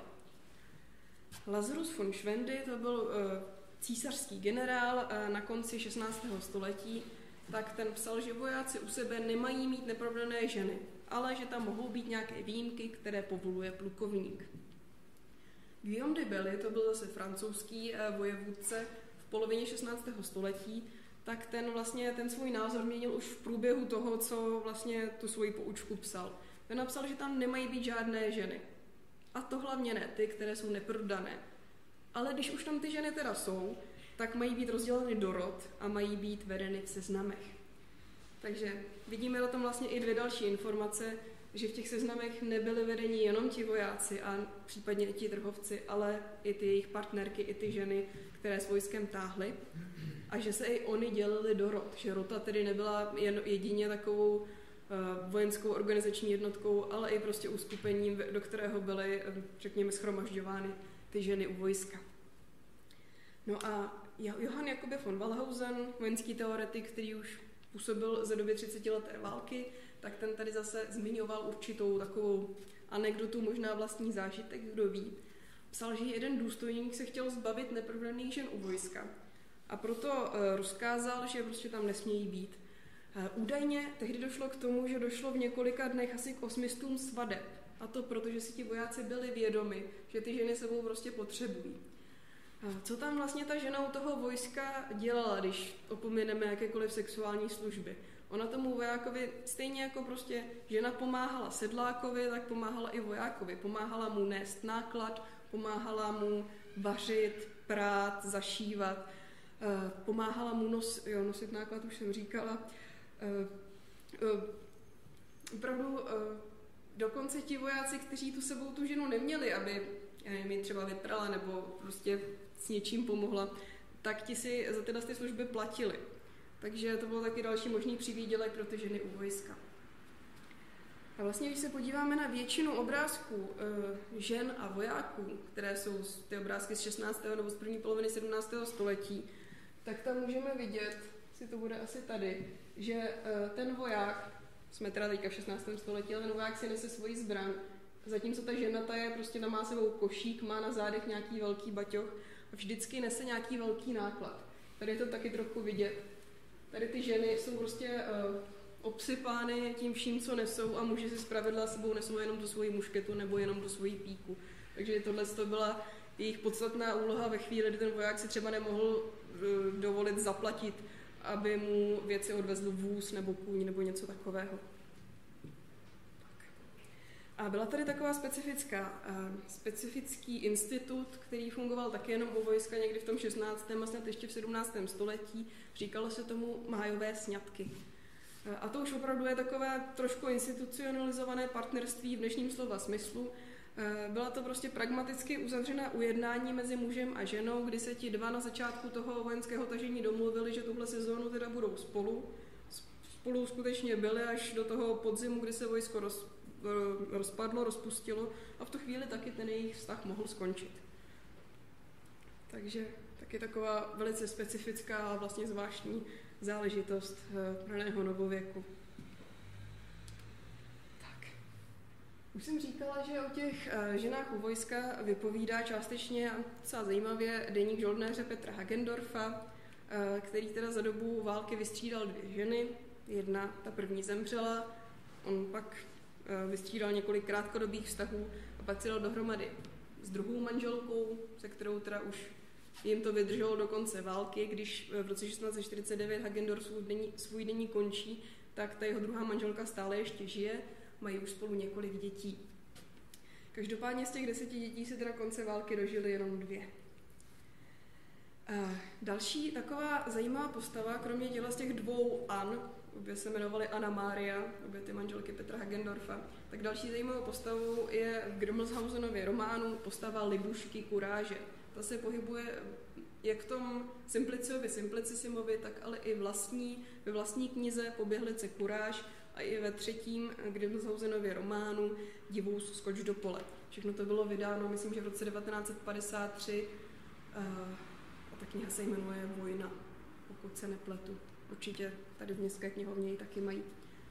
Lazarus von Schwendy, to byl uh, císařský generál uh, na konci šestnáctého století, tak ten psal, že vojáci u sebe nemají mít neprovdané ženy, ale že tam mohou být nějaké výjimky, které povoluje plukovník. Guillaume de Belly, to byl zase francouzský uh, vojevůdce v polovině šestnáctého století, tak ten vlastně ten svůj názor měnil už v průběhu toho, co vlastně tu svoji poučku psal. Ten napsal, že tam nemají být žádné ženy. A to hlavně ne ty, které jsou neprovdané. Ale když už tam ty ženy teda jsou, tak mají být rozděleny do rod a mají být vedeny v seznamech. Takže vidíme na tom vlastně i dvě další informace, že v těch seznamech nebyli vedeni jenom ti vojáci a případně i ti trhovci, ale i ty jejich partnerky, i ty ženy, které s vojskem táhly. A že se i oni dělili do rod. Že rota tedy nebyla jen jedině takovou uh, vojenskou organizační jednotkou, ale i prostě uskupením, do kterého byly, řekněme, shromažďovány ty ženy u vojska. No a Johann Jakob von Wallhausen, vojenský teoretik, který už působil za doby třicetileté války, tak ten tady zase zmiňoval určitou takovou anekdotu, možná vlastní zážitek, kdo ví. Psal, že jeden důstojník se chtěl zbavit neprovdaných žen u vojska a proto uh, rozkázal, že prostě tam nesmějí být. Uh, údajně tehdy došlo k tomu, že došlo v několika dnech asi k osmistům svadeb. A to proto, že si ti vojáci byli vědomi, že ty ženy sebou prostě potřebují. Uh, co tam vlastně ta žena u toho vojska dělala, když opomineme jakékoliv sexuální služby? Ona tomu vojákovi, stejně jako prostě žena pomáhala sedlákovi, tak pomáhala i vojákovi. Pomáhala mu nést náklad, pomáhala mu vařit, prát, zašívat, pomáhala mu nos, jo, nosit náklad, už jsem říkala. Opravdu dokonce ti vojáci, kteří tu sebou tu ženu neměli, aby mi třeba vyprala nebo prostě s něčím pomohla, tak ti si za tyhle ty služby platili. Takže to bylo taky další možný přivídělek pro ty ženy u vojska. A vlastně, když se podíváme na většinu obrázků e, žen a vojáků, které jsou ty obrázky z šestnáctého nebo z první poloviny sedmnáctého století, tak tam můžeme vidět, si to bude asi tady, že e, ten voják, jsme teda teďka v šestnáctém století, ale ten voják si nese svoji zbraň, zatímco ta žena ta je prostě tam má sebou košík, má na zádech nějaký velký baťoch a vždycky nese nějaký velký náklad. Tady je to taky trochu vidět. Tady ty ženy jsou prostě uh, obsypány tím vším, co nesou a muži si zpravidla sebou nesou jenom tu svoji mušketu nebo jenom tu svoji píku. Takže tohle to byla jejich podstatná úloha ve chvíli, kdy ten voják si třeba nemohl uh, dovolit zaplatit, aby mu věci odvezl vůz nebo kůň nebo něco takového. A byla tady taková specifická, uh, specifický institut, který fungoval taky jenom u vojska někdy v tom šestnáctém a snad ještě v sedmnáctém století. Říkalo se tomu májové sňatky. Uh, a to už opravdu je takové trošku institucionalizované partnerství v dnešním slova smyslu. Uh, byla to prostě pragmaticky uzavřená ujednání mezi mužem a ženou, kdy se ti dva na začátku toho vojenského tažení domluvili, že tuhle sezónu teda budou spolu. Spolu skutečně byli až do toho podzimu, kdy se vojsko roz rozpadlo, rozpustilo a v tu chvíli taky ten jejich vztah mohl skončit. Takže taky taková velice specifická a vlastně zvláštní záležitost raného novověku. Tak. Už jsem říkala, že o těch ženách u vojska vypovídá částečně docela zajímavě deník žoldnéře Petra Hagendorfa, který teda za dobu války vystřídal dvě ženy. Jedna, ta první zemřela, on pak vystřídal několik krátkodobých vztahů a pak si dal dohromady s druhou manželkou, se kterou teda už jim to vydrželo do konce války. Když v roce šestnáct set čtyřicet devět Hagendorf svůj deník, svůj deník končí, tak ta jeho druhá manželka stále ještě žije, mají už spolu několik dětí. Každopádně z těch deseti dětí se teda konce války dožily jenom dvě. A další taková zajímavá postava, kromě těla z těch dvou An, obě se jmenovaly Anna Mária, obě ty manželky Petra Hagendorfa, tak další zajímavou postavou je v Grimmelshausenově románu postava Libušky Kuráže. Ta se pohybuje jak v tom Simpliciovi Simplicissimovi, tak ale i vlastní, ve vlastní knize Poběhlice Kuráž a i ve třetím Grimmelshausenově románu Divous skoč do pole. Všechno to bylo vydáno, myslím, že v roce devatenáct set padesát tři a ta kniha se jmenuje Vojna, pokud se nepletu. Určitě tady v městské knihovně ji taky mají.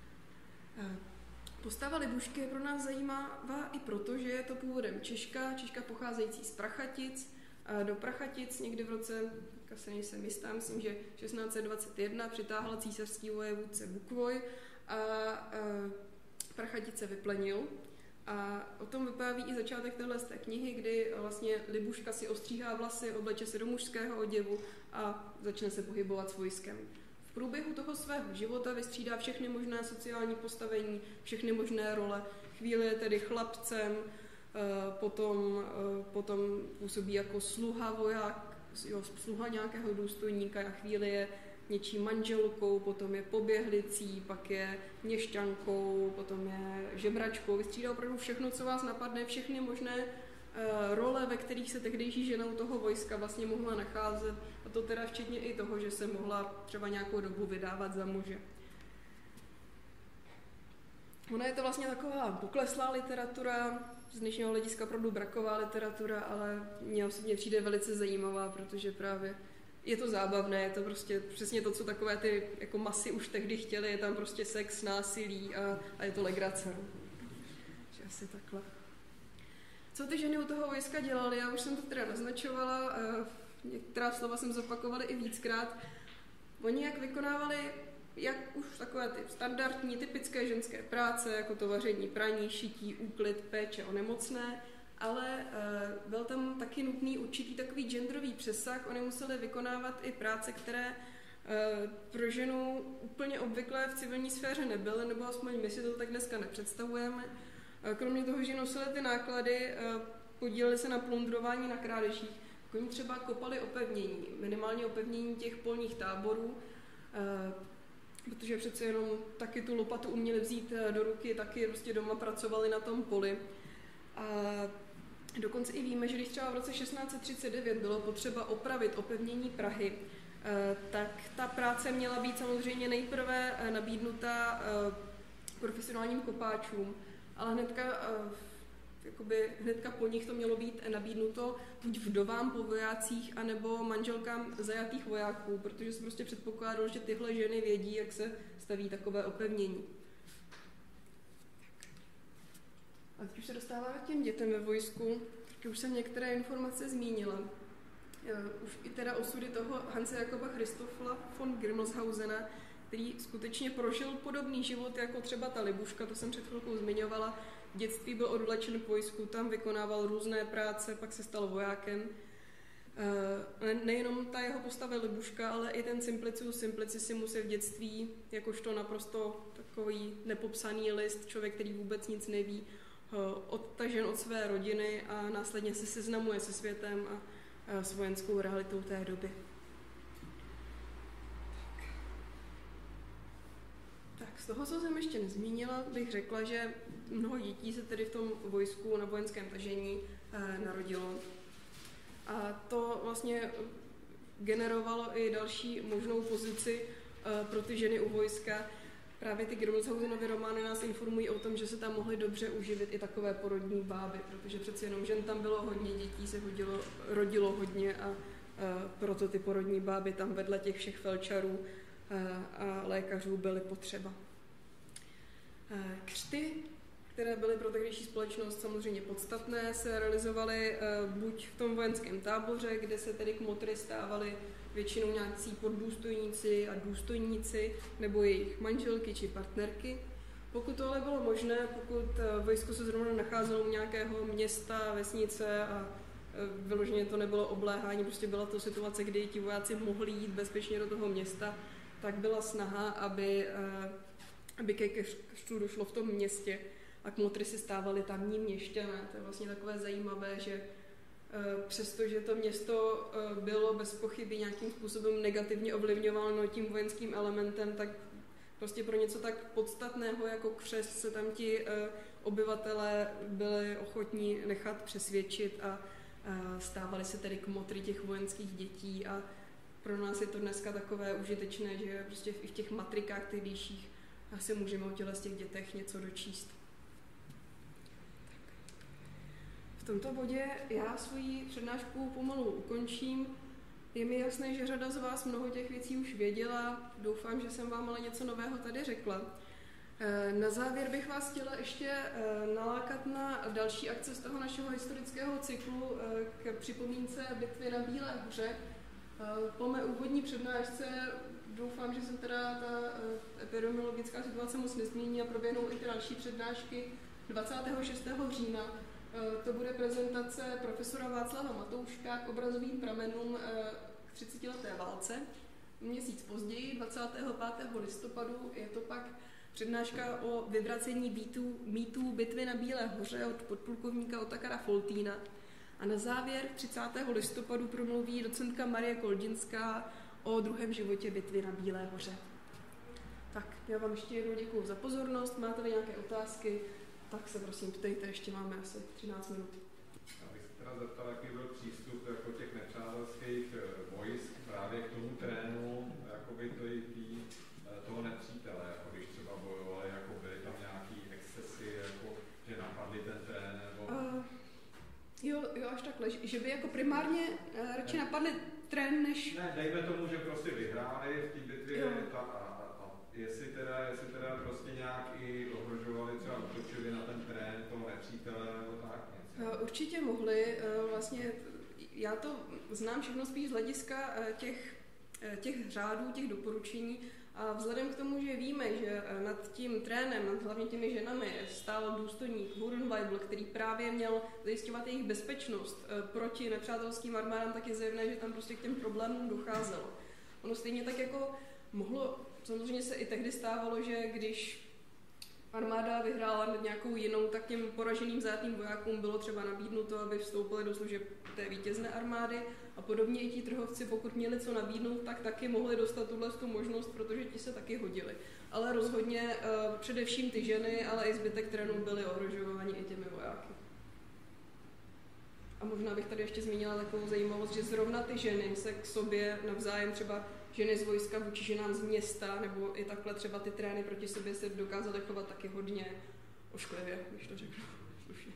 Postava Libušky je pro nás zajímavá i proto, že je to původem Češka, Češka pocházející z Prachatic. Do Prachatic někdy v roce, tak se nejsem jistá, myslím, že šestnáct set dvacet jedna přitáhl císařský vojevůdce Bukvoj a Prachatice vyplenil. A o tom vypráví i začátek téhle z té knihy, kdy vlastně Libuška si ostříhá vlasy, obleče se do mužského oděvu a začne se pohybovat s vojskem. V průběhu toho svého života vystřídá všechny možné sociální postavení, všechny možné role. Chvíli je tedy chlapcem, potom, potom působí jako sluha voják, jo, sluha nějakého důstojníka, a chvíli je něčí manželkou, potom je poběhlicí, pak je měšťankou, potom je žebračkou. Vystřídá opravdu všechno, co vás napadne, všechny možné uh, role, ve kterých se tehdejší žena u toho vojska vlastně mohla nacházet. A to teda včetně i toho, že se mohla třeba nějakou dobu vydávat za muže. Ona je to vlastně taková pokleslá literatura, z dnešního hlediska opravdu braková literatura, ale mně osobně přijde velice zajímavá, protože právě je to zábavné, je to prostě přesně to, co takové ty jako masy už tehdy chtěly, je tam prostě sex, násilí a, a je to legrace. Že asi takhle. Co ty ženy u toho vojska dělaly? Já už jsem to teda naznačovala, některá slova jsem zopakovala i víckrát. Oni jak vykonávali jak už takové ty standardní, typické ženské práce, jako to vaření, praní, šití, úklid, péče o nemocné, ale uh, byl tam taky nutný určitý takový genderový přesah. Oni museli vykonávat i práce, které uh, pro ženu úplně obvyklé v civilní sféře nebyly, nebo aspoň my si to tak dneska nepředstavujeme. Uh, kromě toho, že nosili ty náklady, uh, podíleli se na plundrování, na krádežích. Oni třeba kopali opevnění, minimálně opevnění těch polních táborů, uh, protože přece jenom taky tu lopatu uměli vzít do ruky, taky prostě doma pracovali na tom poli. A dokonce i víme, že když třeba v roce šestnáct set třicet devět bylo potřeba opravit opevnění Prahy, tak ta práce měla být samozřejmě nejprve nabídnuta profesionálním kopáčům, ale hnedka, jakoby, hnedka po nich to mělo být nabídnuto buď vdovám po vojácích, anebo manželkám zajatých vojáků, protože se prostě předpokládalo, že tyhle ženy vědí, jak se staví takové opevnění. A teď už se dostáváme k těm dětem ve vojsku, taky už jsem některé informace zmínila. Už i teda osudy toho Hanse Jakoba Christopha von Grimmelshausena, který skutečně prožil podobný život jako třeba ta Libuška, to jsem před chvilkou zmiňovala. V dětství byl odvlečen k vojsku, tam vykonával různé práce, pak se stal vojákem. Nejenom ta jeho postava Libuška, ale i ten Simplicius Simplicissimus je v dětství jakožto naprosto takový nepopsaný list, člověk, který vůbec nic neví, odtažen od své rodiny a následně se seznamuje se světem a s vojenskou realitou té doby. Tak z toho, co jsem ještě nezmínila, bych řekla, že mnoho dětí se tedy v tom vojsku na vojenském tažení eh, narodilo. A to vlastně generovalo i další možnou pozici eh, pro ty ženy u vojska. Právě ty Grimmelshausenovy romány nás informují o tom, že se tam mohly dobře uživit i takové porodní báby, protože přeci jenom žen tam bylo hodně, dětí se hodilo, rodilo hodně a, a proto ty porodní báby tam vedle těch všech felčarů a, a lékařů byly potřeba. Křty které byly pro tehdejší společnost samozřejmě podstatné, se realizovaly buď v tom vojenském táboře, kde se tedy kmotry stávaly většinou nějací poddůstojníci a důstojníci, nebo jejich manželky či partnerky. Pokud to ale bylo možné, pokud vojsko se zrovna nacházelo u nějakého města, vesnice a vyloženě to nebylo obléhání, prostě byla to situace, kdy ti vojáci mohli jít bezpečně do toho města, tak byla snaha, aby, aby ke křtu došlo v tom městě a kmotry se stávaly tamní měšťané. To je vlastně takové zajímavé, že přestože to město bylo bez pochyby nějakým způsobem negativně ovlivňováno tím vojenským elementem, tak prostě pro něco tak podstatného jako křest se tam ti obyvatelé byli ochotní nechat přesvědčit a stávali se tedy kmotry těch vojenských dětí a pro nás je to dneska takové užitečné, že prostě i v těch matrikách tehdejších asi můžeme o těle z těch dětech něco dočíst. V tomto bodě já svoji přednášku pomalu ukončím. Je mi jasné, že řada z vás mnoho těch věcí už věděla. Doufám, že jsem vám ale něco nového tady řekla. Na závěr bych vás chtěla ještě nalákat na další akce z toho našeho historického cyklu k připomínce bitvy na Bílé hoře. Po mé úvodní přednášce doufám, že se teda ta epidemiologická situace moc nezmění a proběhnou i ty další přednášky dvacátého šestého října. To bude prezentace profesora Václava Matouška k obrazovým pramenům k třicetileté válce. Měsíc později, dvacátého pátého listopadu, je to pak přednáška o vyvracení mýtů, mýtů bitvy na Bílé hoře od podplukovníka Otakara Foltýna. A na závěr třicátého listopadu promluví docentka Marie Koldinská o druhém životě bitvy na Bílé hoře. Tak, já vám ještě jednou děkuju za pozornost. Máte-li nějaké otázky, tak se prosím ptejte, ještě máme asi třináct minut. Já bych se teda zeptal, jaký byl přístup jako těch nepřátelských vojsk právě k tomu terénu, jakoby to i tý, toho nepřítele, jako když třeba bojovali, jako byly tam nějaký excesy, jako že napadli ten terén, nebo... Uh, jo, jo, až takhle, že by jako primárně uh, radši napadli terén, než... Ne, dejme tomu, že prostě vyhráli v té bitvě ta, a, a, a jestli teda, jestli teda prostě nějak i ohrožovali, třeba utočili na ten terén toho nepřítele, nebo tak něco. Uh, určitě mohli, uh, vlastně já to znám všechno spíš z hlediska uh, těch, uh, těch řádů, těch doporučení. A vzhledem k tomu, že víme, že nad tím trénem, nad hlavně těmi ženami, stál důstojník Hurenweibel, který právě měl zajišťovat jejich bezpečnost proti nepřátelským armádám, tak je zjevné, že tam prostě k těm problémům docházelo. Ono stejně tak jako mohlo, samozřejmě se i tehdy stávalo, že když armáda vyhrála nad nějakou jinou, tak těm poraženým zátým vojákům bylo třeba nabídnuto, aby vstoupili do služeb té vítězné armády a podobně i ti trhovci, pokud měli co nabídnout, tak taky mohli dostat tuhle tu možnost, protože ti se taky hodili. Ale rozhodně uh, především ty ženy, ale i zbytek terénu byli ohrožováni i těmi vojáky. A možná bych tady ještě zmínila takovou zajímavost, že zrovna ty ženy se k sobě navzájem třeba ženy z vojska vůči ženám z města, nebo i takhle třeba ty trény proti sobě se dokázaly chovat taky hodně ošklivě, když to řeknu slušně.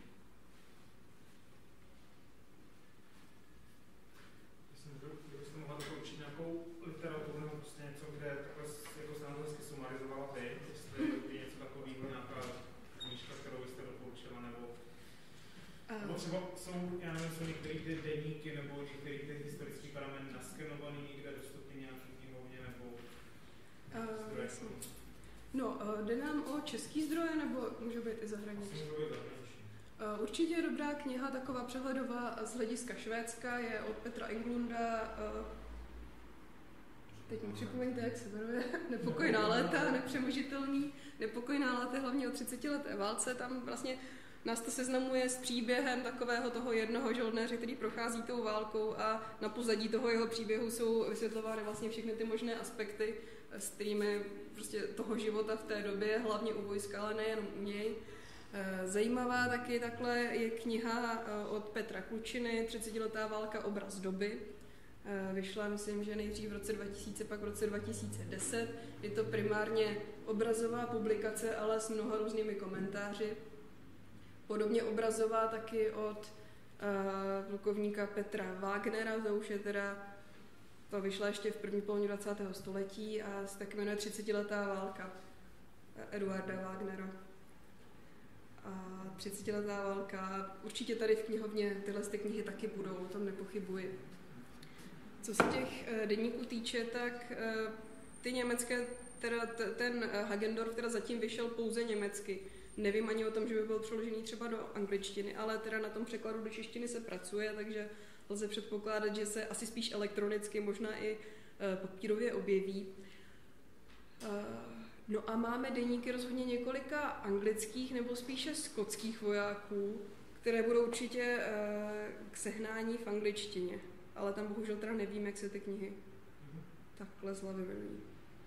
Kdybyste mohla doporučit nějakou literaturu, nebo prostě něco, kde takhle jako se nám to hezky sumarizovala vy, jestli je něco takového, nějaká knížka, kterou byste doporučila, nebo uh. nebo třeba jsou, já nevím, jsou některé ty deníky, nebo některé ty historické prameny naskenované někde dostupné nějaký knihovně, nebo uh, zdroje? No, uh, jde nám o český zdroje, nebo může být i zahraniční? Uh, určitě je dobrá kniha, taková přehledová z hlediska Švédska, je od Petra Englunda. Uh, teď mi připomeňte, jak se jmenuje, Nepokojná léta, nepřemožitelný, Nepokojná léta, hlavně o třicetileté válce. Tam vlastně nás to seznamuje s příběhem takového toho jednoho žoldnéře, který prochází tou válkou a na pozadí toho jeho příběhu jsou vysvětlovány vlastně všechny ty možné aspekty, s kterými prostě toho života v té době, hlavně u vojska, ale nejenom u něj. Zajímavá taky takhle je kniha od Petra Klučiny, třicetiletá válka, obraz doby. Vyšla, myslím, že nejdřív v roce dva tisíce, pak v roce dva tisíce deset. Je to primárně obrazová publikace, ale s mnoha různými komentáři. Podobně obrazová taky od uh, plukovníka Petra Wagnera, to už je teda, to vyšla ještě v první polovině dvacátého století a se tak jmenuje třicetiletá válka Eduarda Wagnera. a třicetiletá válka. Určitě tady v knihovně tyhle ty knihy taky budou, o tom nepochybuji. Co se těch deníků týče, tak ty německé, teda ten Hagendorf teda zatím vyšel pouze německy. Nevím ani o tom, že by byl přeložený třeba do angličtiny, ale teda na tom překladu do češtiny se pracuje, takže lze předpokládat, že se asi spíš elektronicky, možná i papírově objeví. No a máme deníky rozhodně několika anglických nebo spíše skotských vojáků, které budou určitě k sehnání v angličtině. Ale tam bohužel teda nevím, jak se ty knihy takhle z hlavy jmenují.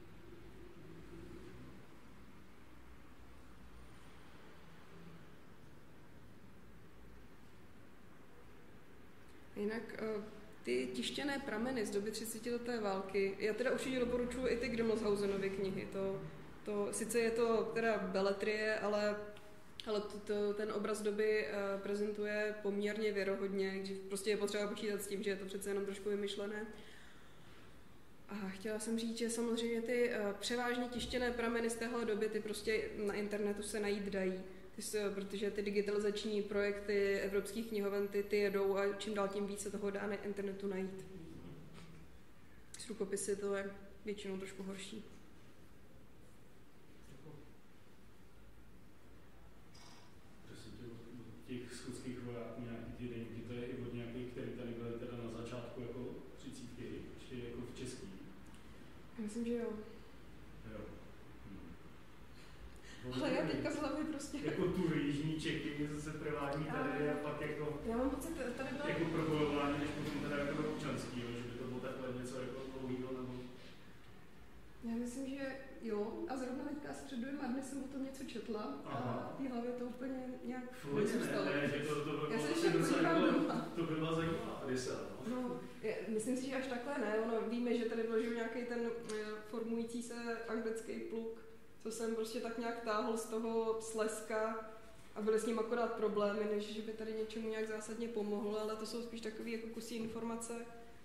Jinak ty tištěné prameny z doby třicetileté války, já teda určitě doporučuji i ty Grimmelshausenovy knihy. To, to, sice je to teda beletrie, ale, ale to, to, ten obraz doby uh, prezentuje poměrně věrohodně, když prostě je potřeba počítat s tím, že je to přece jenom trošku vymyšlené. A chtěla jsem říct, že samozřejmě ty uh, převážně tištěné prameny z téhle doby, ty prostě na internetu se najít dají. Ty, protože ty digitalizační projekty evropských knihoven, ty, ty jedou a čím dál tím více toho dá na internetu najít. S rukopisy to je většinou trošku horší. Těch skotských vojáků nějaký ty deníky, to je i od nějakých, který tady byly teda na začátku jako třicítky, ještě jako v český. Myslím, že jo. Jo. Ale já teďka z hlavy prostě... Jako tu jižní Čechy, zase privátní tady a pak jako... Já mám pocit, tady byla... Jako probojování, než potom teda jako do občanskýho, že by to bylo takhle něco jako dlouhýho nebo... Já myslím, že jo. A zrovna teďka s před dvěma dny jsem o tom něco četla. Aha. A v té hlavě to úplně nějak nezůstalo. Ne, ne, že to, to bylo já vlastně docela to by byla zajímavá rysa, no. No, je, myslím si, že až takhle ne. Ono, víme, že tady vložil nějaký ten e, formující se anglický pluk, co jsem prostě tak nějak táhl z toho Slezska a byly s ním akorát problémy, než že by tady něčemu nějak zásadně pomohlo, ale to jsou spíš takové jako kusí informace.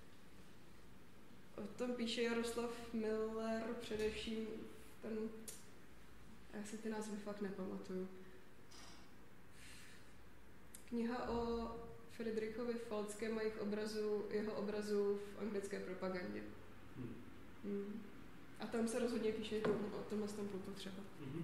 O tom píše Jaroslav Miller, především ten, já si ty názvy fakt nepamatuju. Kniha o Friedrichovi Falckém a jejich obrazu, jeho obrazu v anglické propagandě. Hmm. Hmm. A tam se rozhodně píše i o tomhle tom pluku třeba. Mm-hmm.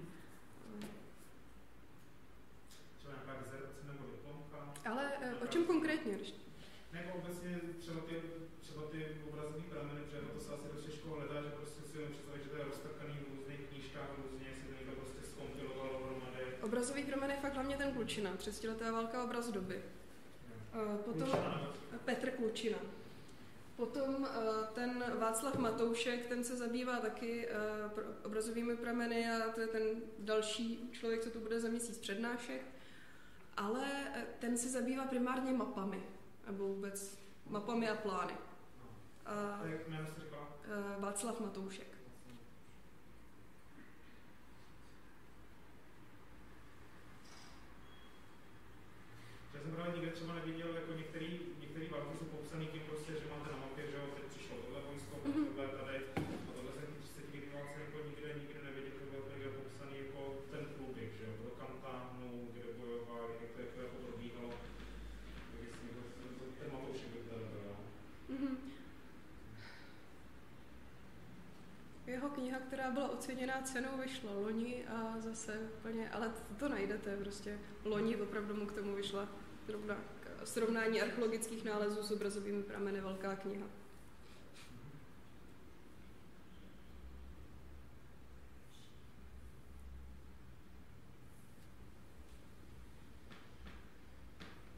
Třeba nějaká dizertace nebo diplomka? Ale o čem konkrétně? Nebo obecně třeba ty, třeba ty obrazové prameny, protože to se asi dost těžko hledá, že prostě si jenom představit, že to je roztrkaný v různých knížkách, různě si to někdo prostě zkompilovalo hromady. Obrazový pramen je fakt hlavně ten Klučina, třicetiletá válka, obraz doby. Uh, potom Klučina, Petr Klučina. Potom ten Václav Matoušek, ten se zabývá taky obrazovými prameny a to je ten další člověk, co tu bude za měsíc přednášek. Ale ten se zabývá primárně mapami, nebo vůbec mapami a plány. A, jak jméno jsi říkala? Václav Matoušek. Já jsem právě nikde třeba neviděl, jako některý, některý války jsou popsaný tím prostě, že máte na mapě, že jo, teď přišlo tohle vojsko, mm-hmm. tohle tady, a tohle se tím třiceti válce jako nikde, nikde neviděl, že bylo někde popsaný jako ten průběh, že jo, byl kam táhnou, kde bojovali, jak to jako, jako probíhalo, tak jestli to, ten Matoušek by tady byl, jo. Mm-hmm. Jeho kniha, která byla oceněná cenou, vyšla loni a zase úplně, ale to, to najdete prostě. Loni opravdu mu k tomu vyšla zrovna srovnání archeologických nálezů s obrazovými prameny, velká kniha.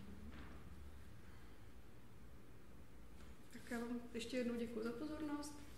Tak já vám ještě jednou děkuji za pozornost.